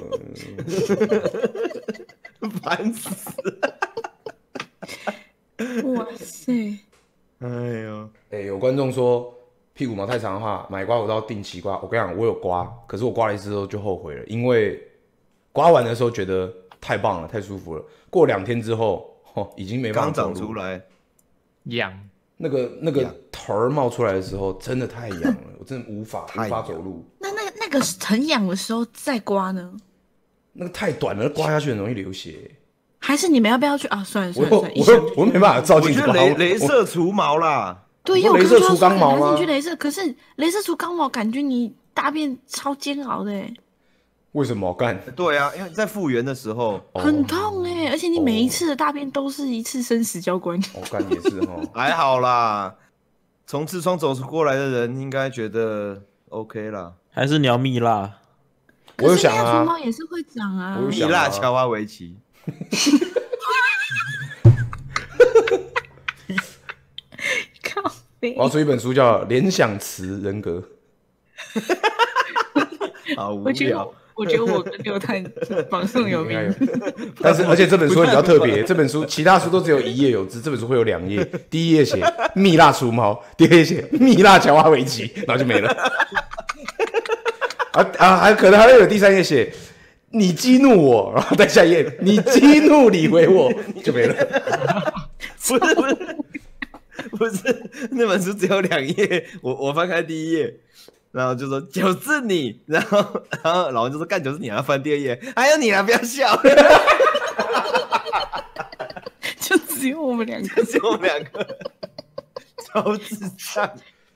S3: 烦死了！
S1: 哇塞！
S3: 哎呦，
S2: 哎、欸，有观众说屁股毛太长的话，买刮胡刀定期刮。我跟你讲，我有刮，可是我刮了一次之后就后悔了，因为刮完的时候觉得太棒了，太舒服了。过两天之后，哦，已经没办法走路了。
S3: 刚长出来，
S5: 痒。
S2: 那个那个头儿冒出来的时候，真的太痒了，我真的无法无法走路。
S1: 那那个那个很痒的时候再刮呢？
S2: 那个太短了，刮下去很容易流血。
S1: 还是你们要不要去啊？算了算了算了，
S2: 我我我没办法照镜子刮。
S3: 雷雷射除毛啦，
S1: 对，因为我
S2: 雷射除肛毛吗？
S1: 还是你去雷射，可是雷射除肛毛，感觉你大便超煎熬的哎。
S2: 为什么干？
S3: 对啊，因为在复原的时候
S1: 很痛哎，而且你每一次的大便都是一次生死交关。
S2: 哦，干也是哦，
S3: 还好啦。从痔疮走出过来的人应该觉得 OK 啦。
S4: 还是你要蜜蜡？
S2: 我有想
S1: 啊，除毛也是会长啊。
S3: 蜜蜡乔瓦维奇。
S1: 靠北！
S2: 我要出一本书叫《联想词人格》。
S3: 好无聊。
S1: 我觉得我跟刘探榜上有名，
S2: 但是而且这本书比较特别，这本书其他书都只有一页有字，这本书会有两页，第一页写蜜蜡除毛，第二页写蜜蜡乔瓦维奇，然后就没了。啊啊，还可能还会有第三页写你激怒我，然后再下一页你激怒李维我，就没了。
S3: 不是不是不是，那本书只有两页，我我翻开第一页。然后就说就是你，然后然后老王就说干就是你，然后翻第二页，还有你啊，不要笑，
S1: 就只有我们两个，
S3: 只有我们两个，超智障。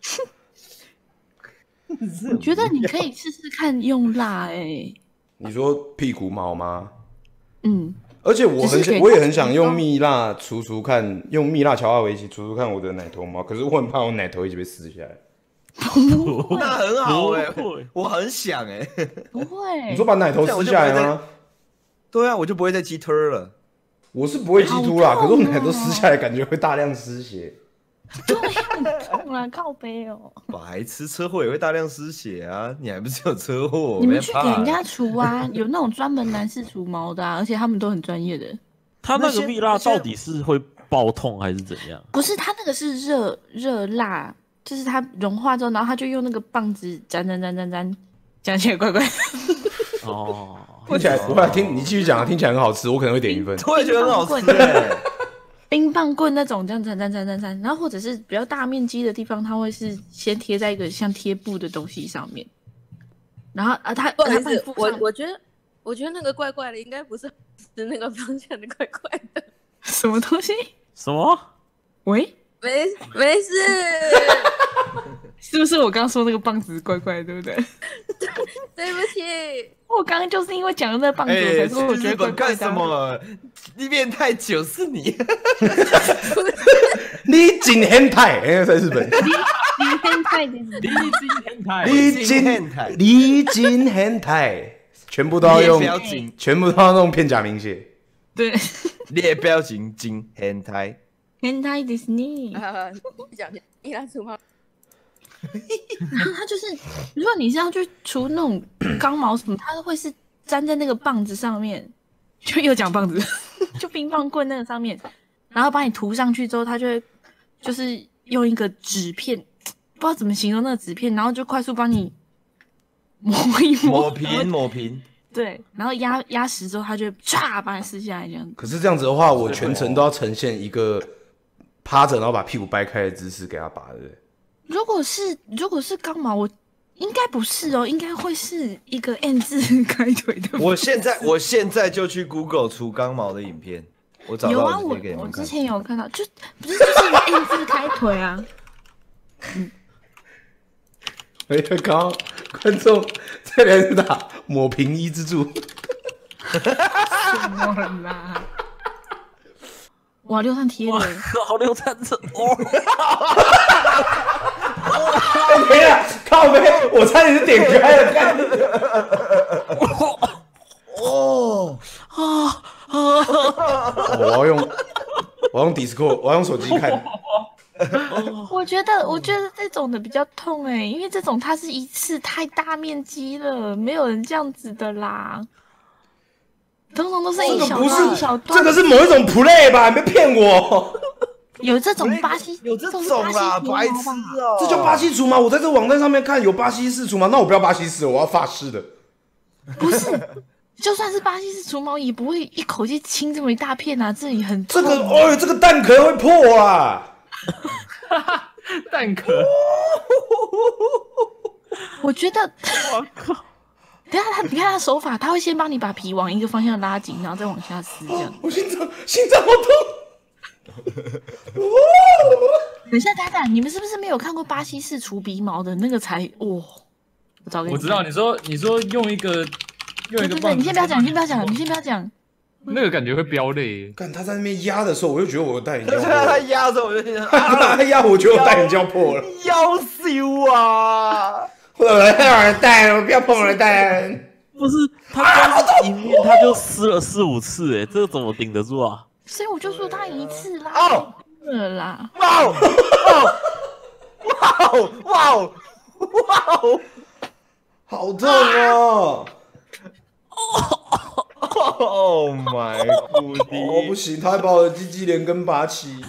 S1: 我觉得你可以试试看用蜡哎、欸。
S2: 你说屁股毛吗？
S1: 嗯，
S2: 而且我很想，
S1: 只是给
S2: 我也很想用
S1: 它
S2: 蜜蜡除除看，用蜜蜡乔阿维奇除除看我的奶头毛，可是我很怕我奶头一直被撕下来。
S3: 那很好哎、
S4: 不会
S3: 我很想哎、
S1: 不会。
S2: 你说把奶头撕下来吗？
S3: 对啊，我就不会再鸡腿了。
S2: 我是不会鸡突啦，可
S1: 好痛哦
S2: 是我奶头撕下来感觉会大量失血。
S1: 对，很痛啊，靠背哦。
S3: 白痴，车祸也会大量失血啊！你还不是有车祸？
S1: 你们去
S3: 没怕
S1: 给人家除啊，有那种专门男士除毛的、啊，而且他们都很专业的。
S4: 它那个蜜蜡到底是会爆痛还是怎样？
S1: 不是，它那个是热热蜡，就是它融化之后，然后他就用那个棒子粘粘粘粘粘，讲起来怪怪的。
S4: 哦，
S2: 听起来，我来听你继续讲啊，听起来很好吃，我可能会点一份。
S3: 我也觉得很好吃哎、
S1: 冰棒棍那种这样粘粘粘粘粘，然后或者是比较大面积的地方，它会是先贴在一个像贴布的东西上面，然后啊，它
S6: 不好意
S1: 它帮你
S6: 思，我
S1: 附上
S6: 我觉得我觉得那个怪怪的，应该不是是那个方向的怪怪的。
S1: 什么东西？
S4: 什么？
S1: 喂，
S6: 没没事，
S1: 是不是我刚刚说那个棒子怪怪的，对不对？
S6: 对不起。
S1: 我刚刚就是因为讲了那个棒子，我
S3: 哎、
S1: 才说我
S3: 去
S1: 觉得怪怪的、
S3: 日本干什
S1: 啊。
S3: 么？你练太久是你。
S2: 你今天太，哎，在日本，
S1: 你变态的，
S5: 离经天台，
S2: 你
S3: 今
S2: 今
S3: 天太
S2: 你今天太，全部都要用
S3: 列，表情，
S2: 全部都要用片假名写。
S1: 对，
S3: 列表情今天太。
S1: 变态的是你。
S6: 啊，讲一拉出吗？
S1: 然后它就是，如果你是要去除那种钢毛什么，它会是粘在那个棒子上面，就又讲棒子，就冰棒棍那个上面，然后把你涂上去之后，它就会就是用一个纸片，不知道怎么形容那个纸片，然后就快速帮你磨一磨，
S3: 抹平抹平，
S1: 对，然后压压实之后，它就会唰把你撕下来这样子。
S2: 可是这样子的话，我全程都要呈现一个趴着，然后把屁股掰开的姿势给他拔，对不对？
S1: 如果是如果是钢毛，我应该不是哦，应该会是一个 N 字开腿的。
S3: 我现在我现在就去 Google 除钢毛的影片，我找
S1: 有啊，
S3: 到
S1: 我
S3: 直接给你们看。
S1: 我之前有看到，就不是就是一个 N 字开腿啊。
S2: 哎，刚刚观众这边是打抹平一之助，
S1: 什么啦？哇，六上贴
S4: 哇
S1: 了，，
S4: 好流产者哦！
S2: 没了，靠背，我差点就点开了，看。
S3: 哦，
S2: 我要用，我要用 Discord，我要用手机看。
S1: 我觉得我觉得这种的比较痛哎、因为这种它是一次太大面积了，没有人这样子的啦。通常都是一小
S2: 这个不
S1: 段一小
S2: 是，
S1: 段，
S2: 这个是某一种 play 吧？你别骗我，
S1: 有这种巴西，
S3: 有这
S1: 种是
S3: 种啦，
S1: 巴西
S3: 白痴
S1: 除毛吧
S3: 哦！
S2: 这叫巴西除吗？我在这个网站上面看有巴西式除吗？那我不要巴西式，我要法式的。
S1: 不是，就算是巴西式除毛，也不会一口气清这么一大片啊，这里很
S2: 这
S1: 痛。
S2: 个哦，这个蛋壳会破啊！
S5: 蛋壳，
S1: 我觉得，
S4: 我靠！
S1: 等一下他，你看他手法，他会先帮你把皮往一个方向拉紧，然后再往下撕，这样。
S2: 我心脏心脏好痛。
S1: 等一下，等一下，你们是不是没有看过巴西式除鼻毛的那个才？哇、我找给你看。
S5: 我知道你说你说用一个用一个
S1: 对对对，
S5: 棒子，
S1: 你先不要讲，你先不要讲，你先不要讲。
S5: 那个感觉会飙泪。
S2: 看他在那边压的时候，我就觉得我的戴眼镜要破
S3: 他
S2: 了。
S3: 压着我就想，
S2: 他压，我觉得我戴眼镜要破了。
S3: 腰羞啊！
S2: 我要人戴，我不要碰我的戴。
S4: 不是他光是一面他就撕了四五次，哎，这个怎么顶得住啊？
S1: 所以我就说他一次啦，
S3: 哦
S1: 了啦。
S3: 哇哦！哇哦！哇哦！哇哦！
S2: 好痛哦！
S3: Oh my
S2: 哦，不
S3: god！
S2: 行，他还把我的鸡鸡连根拔起。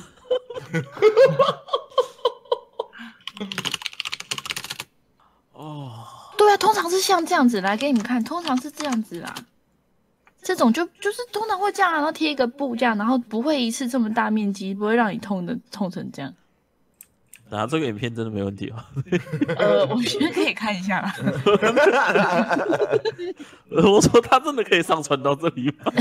S4: 哦，
S1: 对啊，通常是像这样子来给你们看，通常是这样子啦。这种就就是通常会这样，然后贴一个布这样，然后不会一次这么大面积，不会让你痛的痛成这样。
S4: 然后这个影片真的没问题吗？
S1: 呃，我觉得可以看一下啦。
S4: 我说他真的可以上传到这里吗？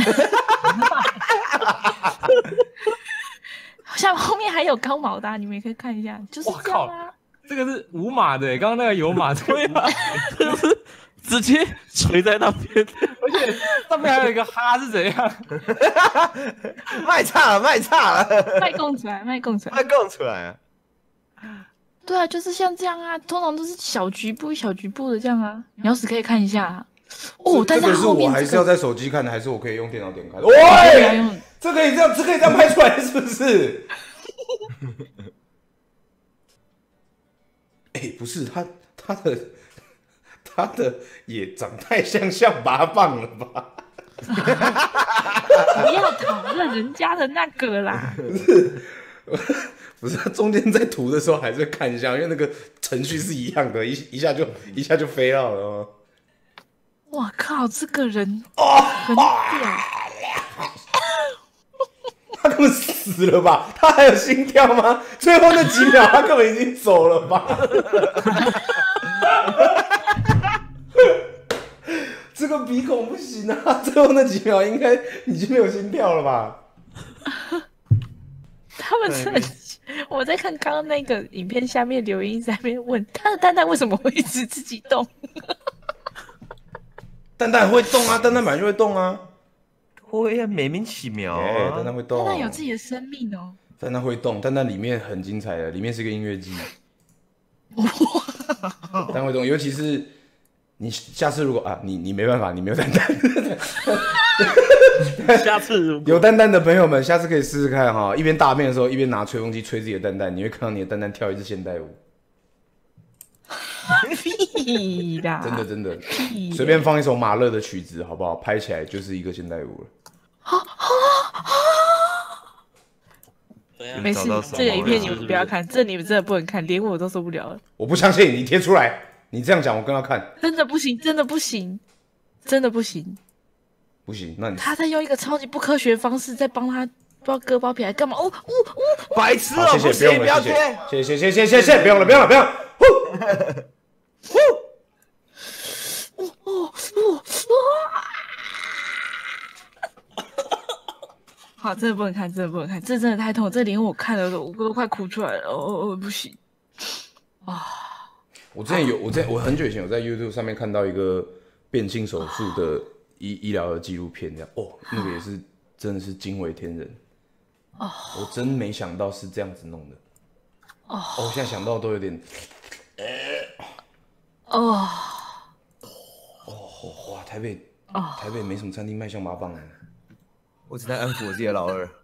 S1: 像后面还有高毛的、啊，你们也可以看一下，就是这样啊。
S5: 这个是无码的，刚刚那个有码，
S4: 对啊，这个是直接垂在那边，
S5: 而且上面还有一个哈是怎样？
S3: 卖差了，卖差了，
S1: 卖供出来，卖供出来。
S3: 卖供出来啊！
S1: 对啊，就是像这样啊，通常都是小局部、小局部的这样啊。你要是可以看一下、啊，哦，但
S2: 这个是
S1: 后面、这个、
S2: 我还是要在手机看的，还是我可以用电脑点开？
S1: 不要
S2: 喂，
S1: 用
S2: 这可以这样，这可以这样拍出来是不是？哎、欸，不是他他的他的也长太像象拔蚌了吧？
S1: 不要讨论人家的那个啦。
S2: 不是，他中间在涂的时候还是看一下，因为那个程序是一样的，一一下就一下就飞到了哦。
S1: 哇靠，这个人
S2: 哦，
S1: 很屌。
S2: 他根本死了吧？他还有心跳吗？最后那几秒，他根本已经走了吧？这个鼻孔不行啊！最后那几秒应该已经没有心跳了吧？
S1: 他们真的，我在看刚刚那个影片下面留言在那边问他的蛋蛋为什么会一直自己动？
S2: 蛋蛋会动啊，蛋蛋本来就会动啊。
S3: 会啊，美名其妙
S2: 欸、
S3: 啊！
S2: 蛋蛋会动，
S1: 蛋蛋有自己的生命哦。
S2: 蛋蛋会动，蛋蛋里面很精彩的，里面是个音乐季。蛋蛋会动，尤其是你下次如果啊，你你没办法，你没有蛋蛋。
S4: 下次如果
S2: 有蛋蛋的朋友们，下次可以试试看哈，一边大便的时候一边拿吹风机吹自己的蛋蛋，你会看到你的蛋蛋跳一支现代舞。
S1: 屁啦！
S2: 真的真的，
S1: 屁
S2: 随便放一首马勒的曲子，好不好？拍起来就是一个现代舞了。
S1: 没事，这个影片你们不要看，这你们真的不能看，连我都受不了了。
S2: 我不相信你贴出来，你这样讲我更要看。
S1: 真的不行，真的不行，真的不行，
S2: 不行，那你
S1: 他在用一个超级不科学的方式在帮他不知道割包皮还干嘛？哦哦哦！
S3: 白痴哦、
S2: 好，谢谢，不用了，谢谢，谢谢，谢谢，谢谢，不用了，不用了，不用了。呼，
S1: 哦哦哦！好，真的不能看，真的不能看，这真的太痛，这连我看了都我都快哭出来了，哦哦，不行啊！
S2: 我之前有，我在我很久以前有在 YouTube 上面看到一个变性手术的医医疗的纪录片，这样哦，那个也是真的是惊为天人哦，我真没想到是这样子弄的哦，我现在想到都有点，
S1: 哦
S2: 哦哇，台北台北没什么餐厅卖象拔蚌啊。
S3: 我只能安抚我自己的老二。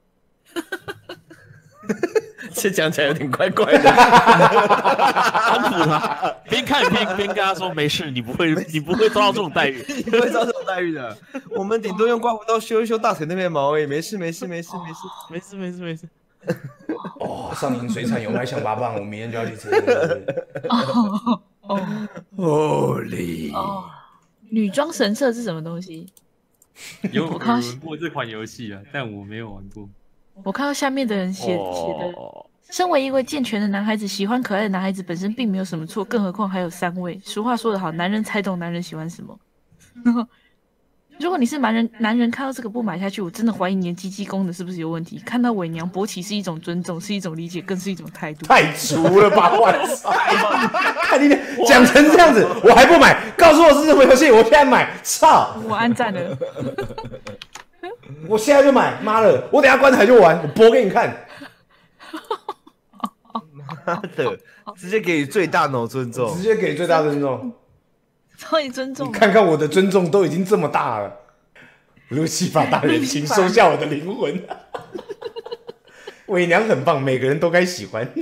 S3: 这讲起来有点怪怪的。
S4: 安抚他，边看边边跟他说没事，你不会你不会遭到这种待遇，
S3: 你不会遭这种待遇的。我们顶多用刮胡刀修一修大腿那边毛而已，没事没事没事没事
S4: 没事没事没事。
S2: 哦，上营水产有卖象拔蚌，我明天就要去吃。
S1: 哦哦
S3: ，Holy！
S1: 哦，女装神社是什么东西？
S5: 有
S1: 我看到
S5: 玩过这款游戏啊，但我没有玩过。
S1: 我看到下面的人写写的，
S4: 哦
S1: 身为一位健全的男孩子，喜欢可爱的男孩子本身并没有什么错，更何况还有三位。俗话说得好，男人才懂男人喜欢什么。如果你是男人，男人看到这个不买下去，我真的怀疑你的鸡鸡功能是不是有问题。看到伪娘勃起是一种尊重，是一种理解，更是一种态度。
S2: 太俗了吧！我操！看你讲成这样子，我还不买？告诉我是什么游戏，我现在买！操！
S1: 我按赞了。
S2: 我现在就买！妈的，我等一下关台就玩，我播给你看。
S3: 妈的，直接给予最大脑尊重
S2: 直。接给最大尊重。
S1: 超级尊重
S2: 你。看看我的尊重都已经这么大了。路西法大人，请收下我的灵魂。伪娘很棒，每个人都该喜欢。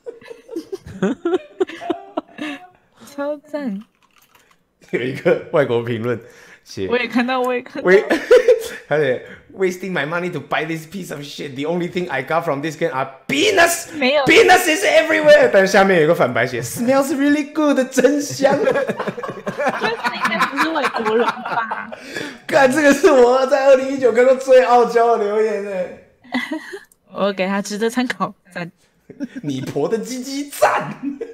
S1: 超赞！
S2: 有一个外国评论写，
S1: 我也看到，我也看到。
S2: 喂，他写 wasting my money to buy this piece of shit. The only thing I got from this game are peanuts.
S1: 没有
S2: peanuts is everywhere. 但是下面有一个反白写 smells really good， 真香。
S1: 这应该不是外国人吧？
S2: 看这个是我在二零一九看过最傲娇的留言哎。
S1: 我给他值得参考，赞。
S2: 你婆的鸡鸡赞。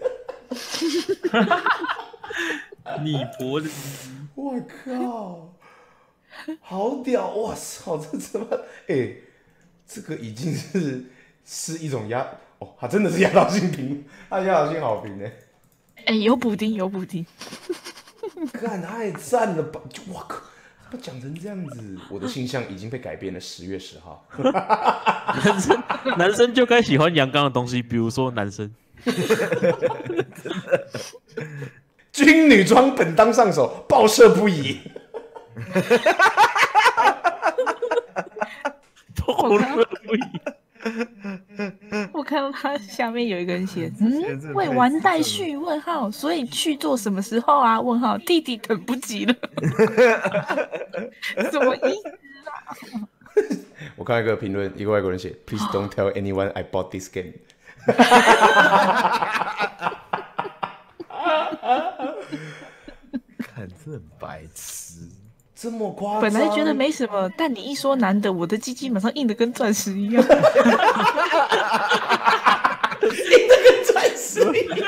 S5: 你婆的，
S2: 我靠，好屌！我操，这他妈，哎、欸，这个已经是是一种压哦，他真的是压倒性评，他压倒性好评呢。
S1: 哎、有补丁，有补丁。
S2: 干太赞了吧！我靠，他讲成这样子，我的形象已经被改变了。十月十号，
S4: 男生男生就该喜欢阳刚的东西，比如说男生。
S2: 军女装本当上手，报社不宜。
S4: 报社不宜。
S1: 我看到他下面有一个人写，嗯，未完待续？问号，所以去做什么时候啊？问号，弟弟等不及了。什么意思啊？
S2: 我看到一个评论，一个外国人写 ：“Please don't tell anyone I bought this game。”
S3: 看，真的很白痴。
S2: 这么夸张？
S1: 本来觉得没什么，但你一说男的，我的鸡鸡马上硬的跟钻石一样。硬
S2: 的跟钻石一样。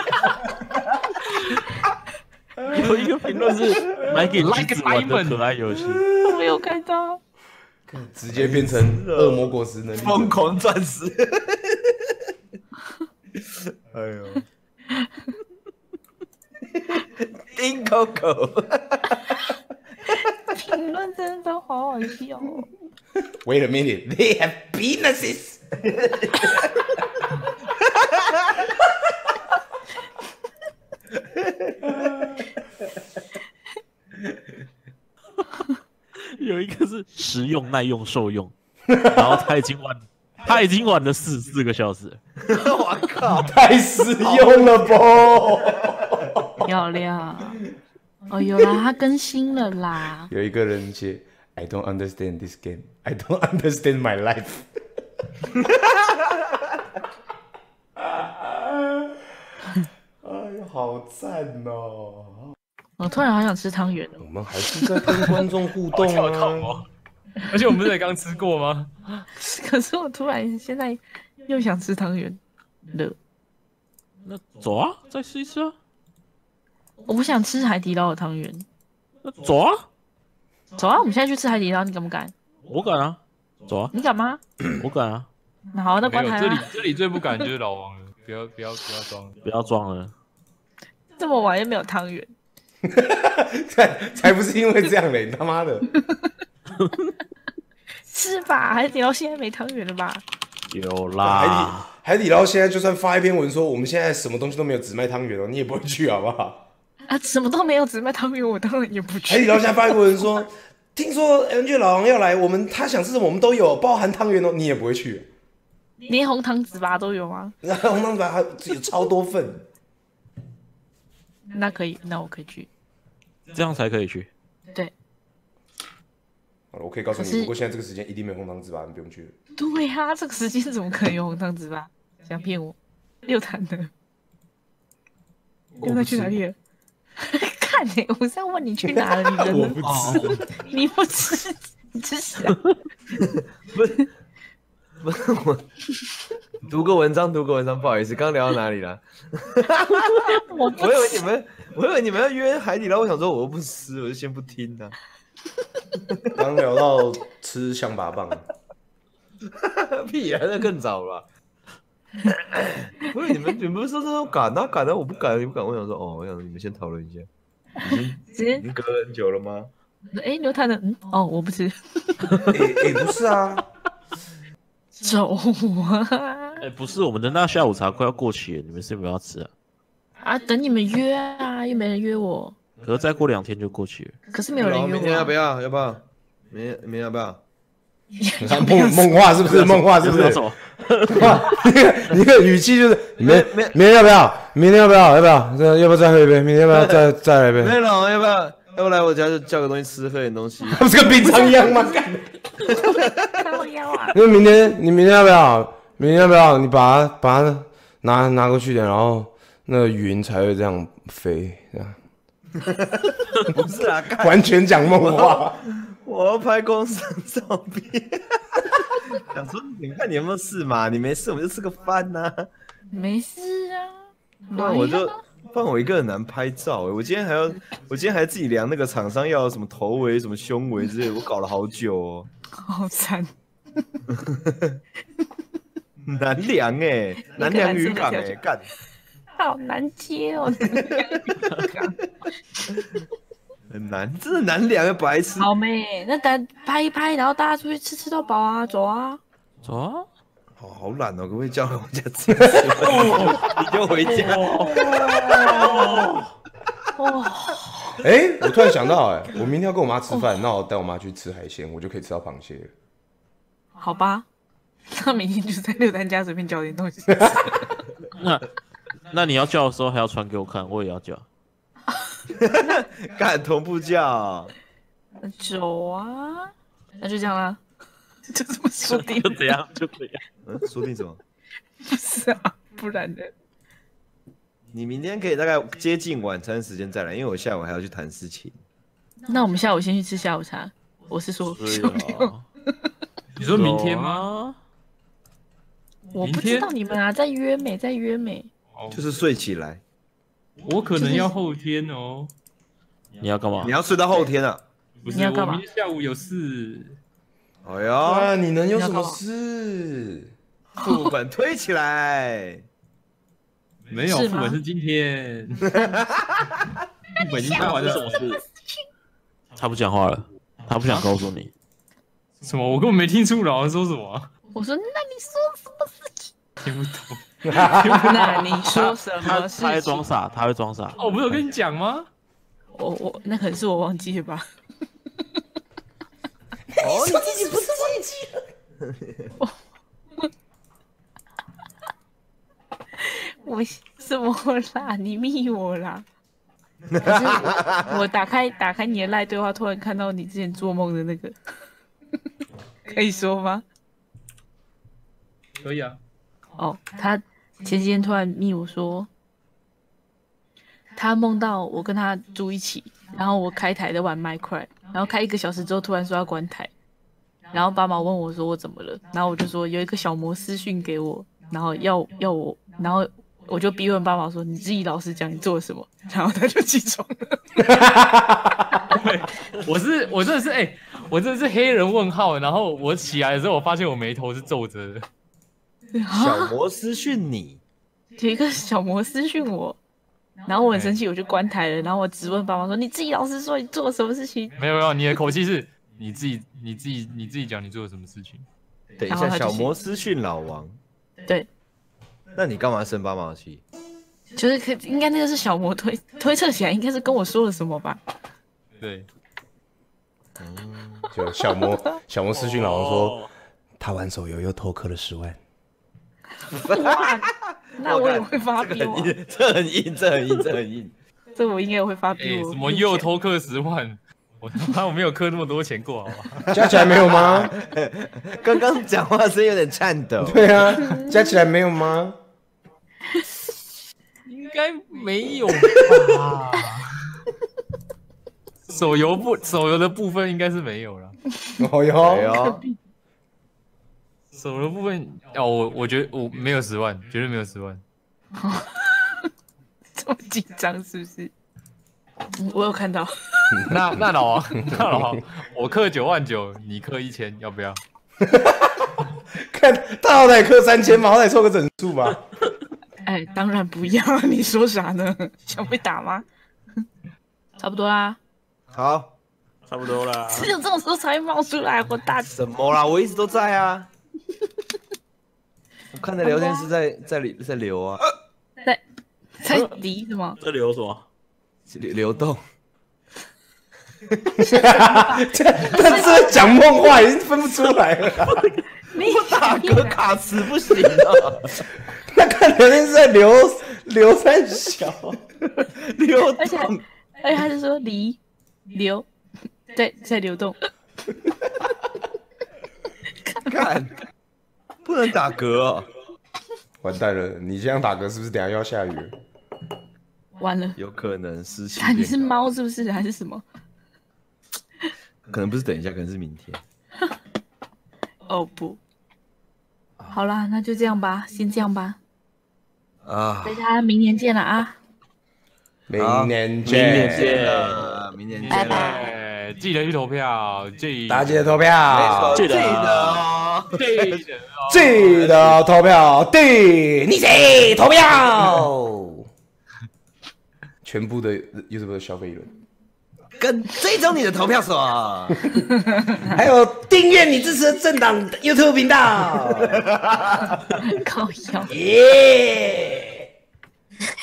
S4: 有一个评论是买给橘子玩的可爱游戏，
S1: 我没有看到。
S2: 直接变成恶魔果实能力，
S3: 疯狂钻石。哎呦，丁 Coco。
S1: 评论真的都好好笑哦。
S2: Wait a minute, they have penises 。
S4: 有一个是实用、耐用、受用，然后他已经玩，他已经玩了四四个小时。
S3: 我靠，
S2: 太实用了吧！
S1: 漂亮。哦，有啦，它更新了啦。
S2: 有一个人写 I don't understand this game. I don't understand my life. 哎呦，好赞哦！
S1: 我突然好想吃汤圆哦。
S2: 我们还是在跟观众互动啊！
S5: 而且我们不是才刚吃过吗？
S1: 可是我突然现在又想吃汤圆了。
S4: 那走啊，再试一次啊！
S1: 我不想吃海底捞的汤圆。
S4: 那走啊！
S1: 走啊！我们现在去吃海底捞，你敢不敢？
S4: 我敢啊！走啊！
S1: 你敢吗？
S4: 我敢啊！
S1: 那好，那
S5: 没有，
S1: 关台
S5: 这里这里最不敢就是老王了，不要不要不要装，
S4: 不要装了。
S1: 这么晚又没有汤圆，
S2: 才才不是因为这样嘞！你他妈的！
S1: 是吧？海底捞现在没汤圆了吧？
S4: 有
S2: 海
S4: 啦，
S2: 底海底捞现在就算发一篇文说我们现在什么东西都没有，只卖汤圆哦，你也不会去好不好？
S1: 啊，什么都没有，只卖汤圆，我当然也不去。
S2: 海底捞现在发一个文说，听说 N G 老王要来，我们他想吃什么我们都有，包含汤圆哦，你也不会去。
S1: 连红糖糍粑都有吗？
S2: 那红糖糍粑还有超多份。
S1: 那可以，那我可以去。
S4: 这样才可以去。
S1: 对。
S2: 好了，我可以告诉你，
S1: 可是
S2: 不过现在这个时间一定没有红糖糍粑，你不用去了。
S1: 对呀、啊，这个时间怎么可能有红糖糍粑？想骗我？六坛的。六坛去哪里了？看你、欸，我是要问你去哪了，你人
S2: 我不吃，
S1: 你不吃，你吃啥？
S3: 不是不是我读个文章，读个文章，不好意思，刚聊到哪里了？
S1: 我不
S3: 我以为你们，我以为你们要约海底捞，我想说我又不吃，我就先不听啊。
S2: 刚聊到吃象拔蚌，
S3: 屁啊，那更早了吧。不是你们，你们不是说这种敢啊敢啊，我不敢，你不敢。我想说，哦，我想你们先讨论一下，已经
S1: 直接
S3: 已经隔了很久了吗？
S1: 哎，刘坛的，嗯，哦，我不吃。
S2: 哎哎，不是啊，
S1: 走啊！
S4: 哎、欸，不是，我们的那下午茶快要过期了，你们是有没有要吃啊？
S1: 啊，等你们约啊，又没人约我。
S4: 可是再过两天就过期了。
S1: 可是没有人约我、啊。
S3: 明天要不要？要不要？明天明天要不要？
S2: 你看梦梦话是不是？梦话是不是？哇，你个你个语气就是你们明天要不要？明天要不要？要不要？这要不要再喝一杯？明天要不要再再来一杯？
S3: 没了，要不要？要不来我家就叫个东西吃，喝点东西。
S2: 不是跟平常一样吗？
S1: 靠腰啊！
S2: 因为明天你明天要不要？明天要不要？你把它把它拿拿过去点，然后那个云才会这样飞，这样。
S3: 不是啊，
S2: 完全讲梦话。
S3: 我要拍工商照片，想说你看你有没有事嘛？你没事我们就吃个饭呐、啊。
S1: 没事啊，
S3: 不然我就不然我一个人难拍照、欸。我今天还要，我今天还自己量那个厂商要什么头围、什么胸围之类的，我搞了好久哦。
S1: 好惨。
S3: 难量哎、欸，难量渔港哎、欸，干。
S1: 好难接哦。
S3: 很难，真的难两个白痴。
S1: 好妹，那咱拍一拍，然后大家出去吃吃到饱啊，走啊！
S4: 走啊！
S3: 好好懒哦，可不可以叫我家吃吃？你就回家。
S1: 哇，
S2: 哎，我突然想到，哎，我明天要跟我妈吃饭，那我带我妈去吃海鲜，我就可以吃到螃蟹了。
S1: 好吧，那明天就在六单家随便叫点东西。
S4: 那那你要叫的时候还要传给我看，我也要叫。
S3: 干同步叫。
S1: 走啊，那就这样啦，就这么说定，
S4: 就这样，就这样。
S3: 嗯，说定什么？
S1: 不是啊，不然呢？
S3: 你明天可以大概接近晚餐时间再来，因为我下午还要去谈事情。
S1: 那我们下午先去吃下午茶。我是说，
S4: 对啊，
S5: 你说明天吗？
S1: 我不知道你们啊，在约美，在约美。
S3: 就是睡起来。
S5: 我可能要后天哦。
S4: 你要干嘛
S3: 你？要睡到后天啊？
S5: 不是，
S1: 你要干嘛
S5: 我明天下午有事。
S3: 哎呦，
S2: 啊，你能有什么事？
S3: 副本推起来。
S5: 没有，
S1: 是吗
S5: 副本是今天。副本已经看完了。
S4: 什么事？他不讲话了，他不想告诉你。
S5: 什么？我根本没听出老王说什么啊。
S1: 我说，那你说什么事情？
S5: 听不懂。
S1: 那你说什
S4: 他
S1: 么事
S4: 他会装
S1: 情？
S4: 傻，他会装傻。
S5: 哦，我不是有跟你讲吗？
S1: 我我那可能是我忘记了吧？
S3: 哦，你自己不是忘记了？
S1: 我什么啦？你密我啦？可是我打开打开你的赖对话，突然看到你之前做梦的那个，可以说吗？
S5: 可以啊。
S1: 哦，他前几天突然密我说，他梦到我跟他住一起，然后我开台在玩 Minecraft，然后开一个小时之后突然说要关台，然后爸妈问我说我怎么了，然后我就说有一个小魔私讯给我，然后要要我，然后我就逼问爸妈说你自己老实讲你做了什么，然后他就起床了。
S5: 对，我是我真的是哎、欸，我真的是黑人问号。然后我起来的时候，我发现我眉头是皱着的。
S3: 小魔私讯你，
S1: 有一个小魔私讯我，然后我很生气，我就关台了。然后我质问爸妈说：“你自己老实说，你做了什么事情
S5: 没有没有，你的口气是你自己你自己你自己讲你做了什么事情。
S3: 等一下，
S1: 然后他就
S3: 小魔私讯老王，？”
S1: 对，
S3: 那你干嘛生八毛气？
S1: 就是可应该那个是小魔推推测起来，应该是跟我说了什么吧？
S5: 对，
S2: 就小魔小魔私讯老王说，他玩手游又偷氪了十万。
S1: 哇，那我也会发逼我，
S3: 这很硬，这很硬，这很硬。
S1: 这我应该也会发
S5: 哎、
S1: 逼我。
S5: 什么又偷氪十万？我他妈我没有氪那么多钱过，好吧？
S2: 加起来没有吗？
S3: 刚刚讲话声音有点颤抖。
S2: 对啊，加起来没有吗？
S5: 应该没有吧？手游不手游的部分应该是没有了。
S2: 哦
S3: 哎
S2: 哟，
S3: 呦，
S5: 手游部分哦，我我觉得我没有十万，绝对没有十万。
S1: 这么紧张是不是？嗯我有看到，
S5: 那那老王，那老王，我氪九万九，你氪一千，要不要？
S2: 看他好歹氪三千嘛，好歹凑个整数吧。
S1: 哎，当然不要，你说啥呢？想被打吗？差不多啦，
S3: 好，
S4: 差不多啦。
S1: 只有这种时候才会冒出来，我大
S3: 什么啦？我一直都在啊。我看的聊天室在在在流啊，
S1: 在在离什么？
S4: 这里有什么？
S3: 流流动。
S2: 但是讲梦话已经分不出来了。
S1: 你
S3: 大哥卡词不行啊，
S2: 那看聊天是在流流三小，
S3: 流
S1: 而且
S3: 动。
S1: 而且他就说离流，对，在流动。
S3: 看，不能打嗝哦。
S2: 完蛋了！你这样打嗝是不是等一下又要下雨了？
S1: 完了，
S3: 有可能湿气
S1: 啊，你是
S3: 变高，
S1: 猫是不是还是什么？
S3: 可能不是等一下，可能是明天。
S1: 哦不，好啦，那就这样吧，先这样吧，
S3: 啊
S1: 大，家明年见了啊！
S2: 明年
S4: 明年
S2: 见，
S4: 见
S3: 啊，明年见
S1: 拜
S3: 了。
S5: 哎，记得去投票，记
S2: 大家记得投
S3: 没
S2: 票，
S3: 错，
S4: 记得啊
S3: 记得哦。
S5: 记得哦
S2: 记得投票，对，你谁投票？全部的 YouTube 消费一轮。
S3: 跟追踪你的投票所，
S2: 还有订阅你支持的政党 YouTube 频道。
S1: 靠腰。
S2: 耶！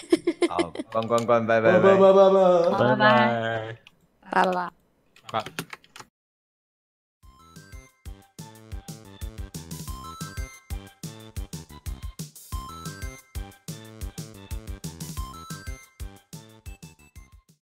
S3: 好，关关关，拜拜
S2: 拜拜拜拜拜。
S1: 拜拜。
S6: 拜拜。
S4: 拜。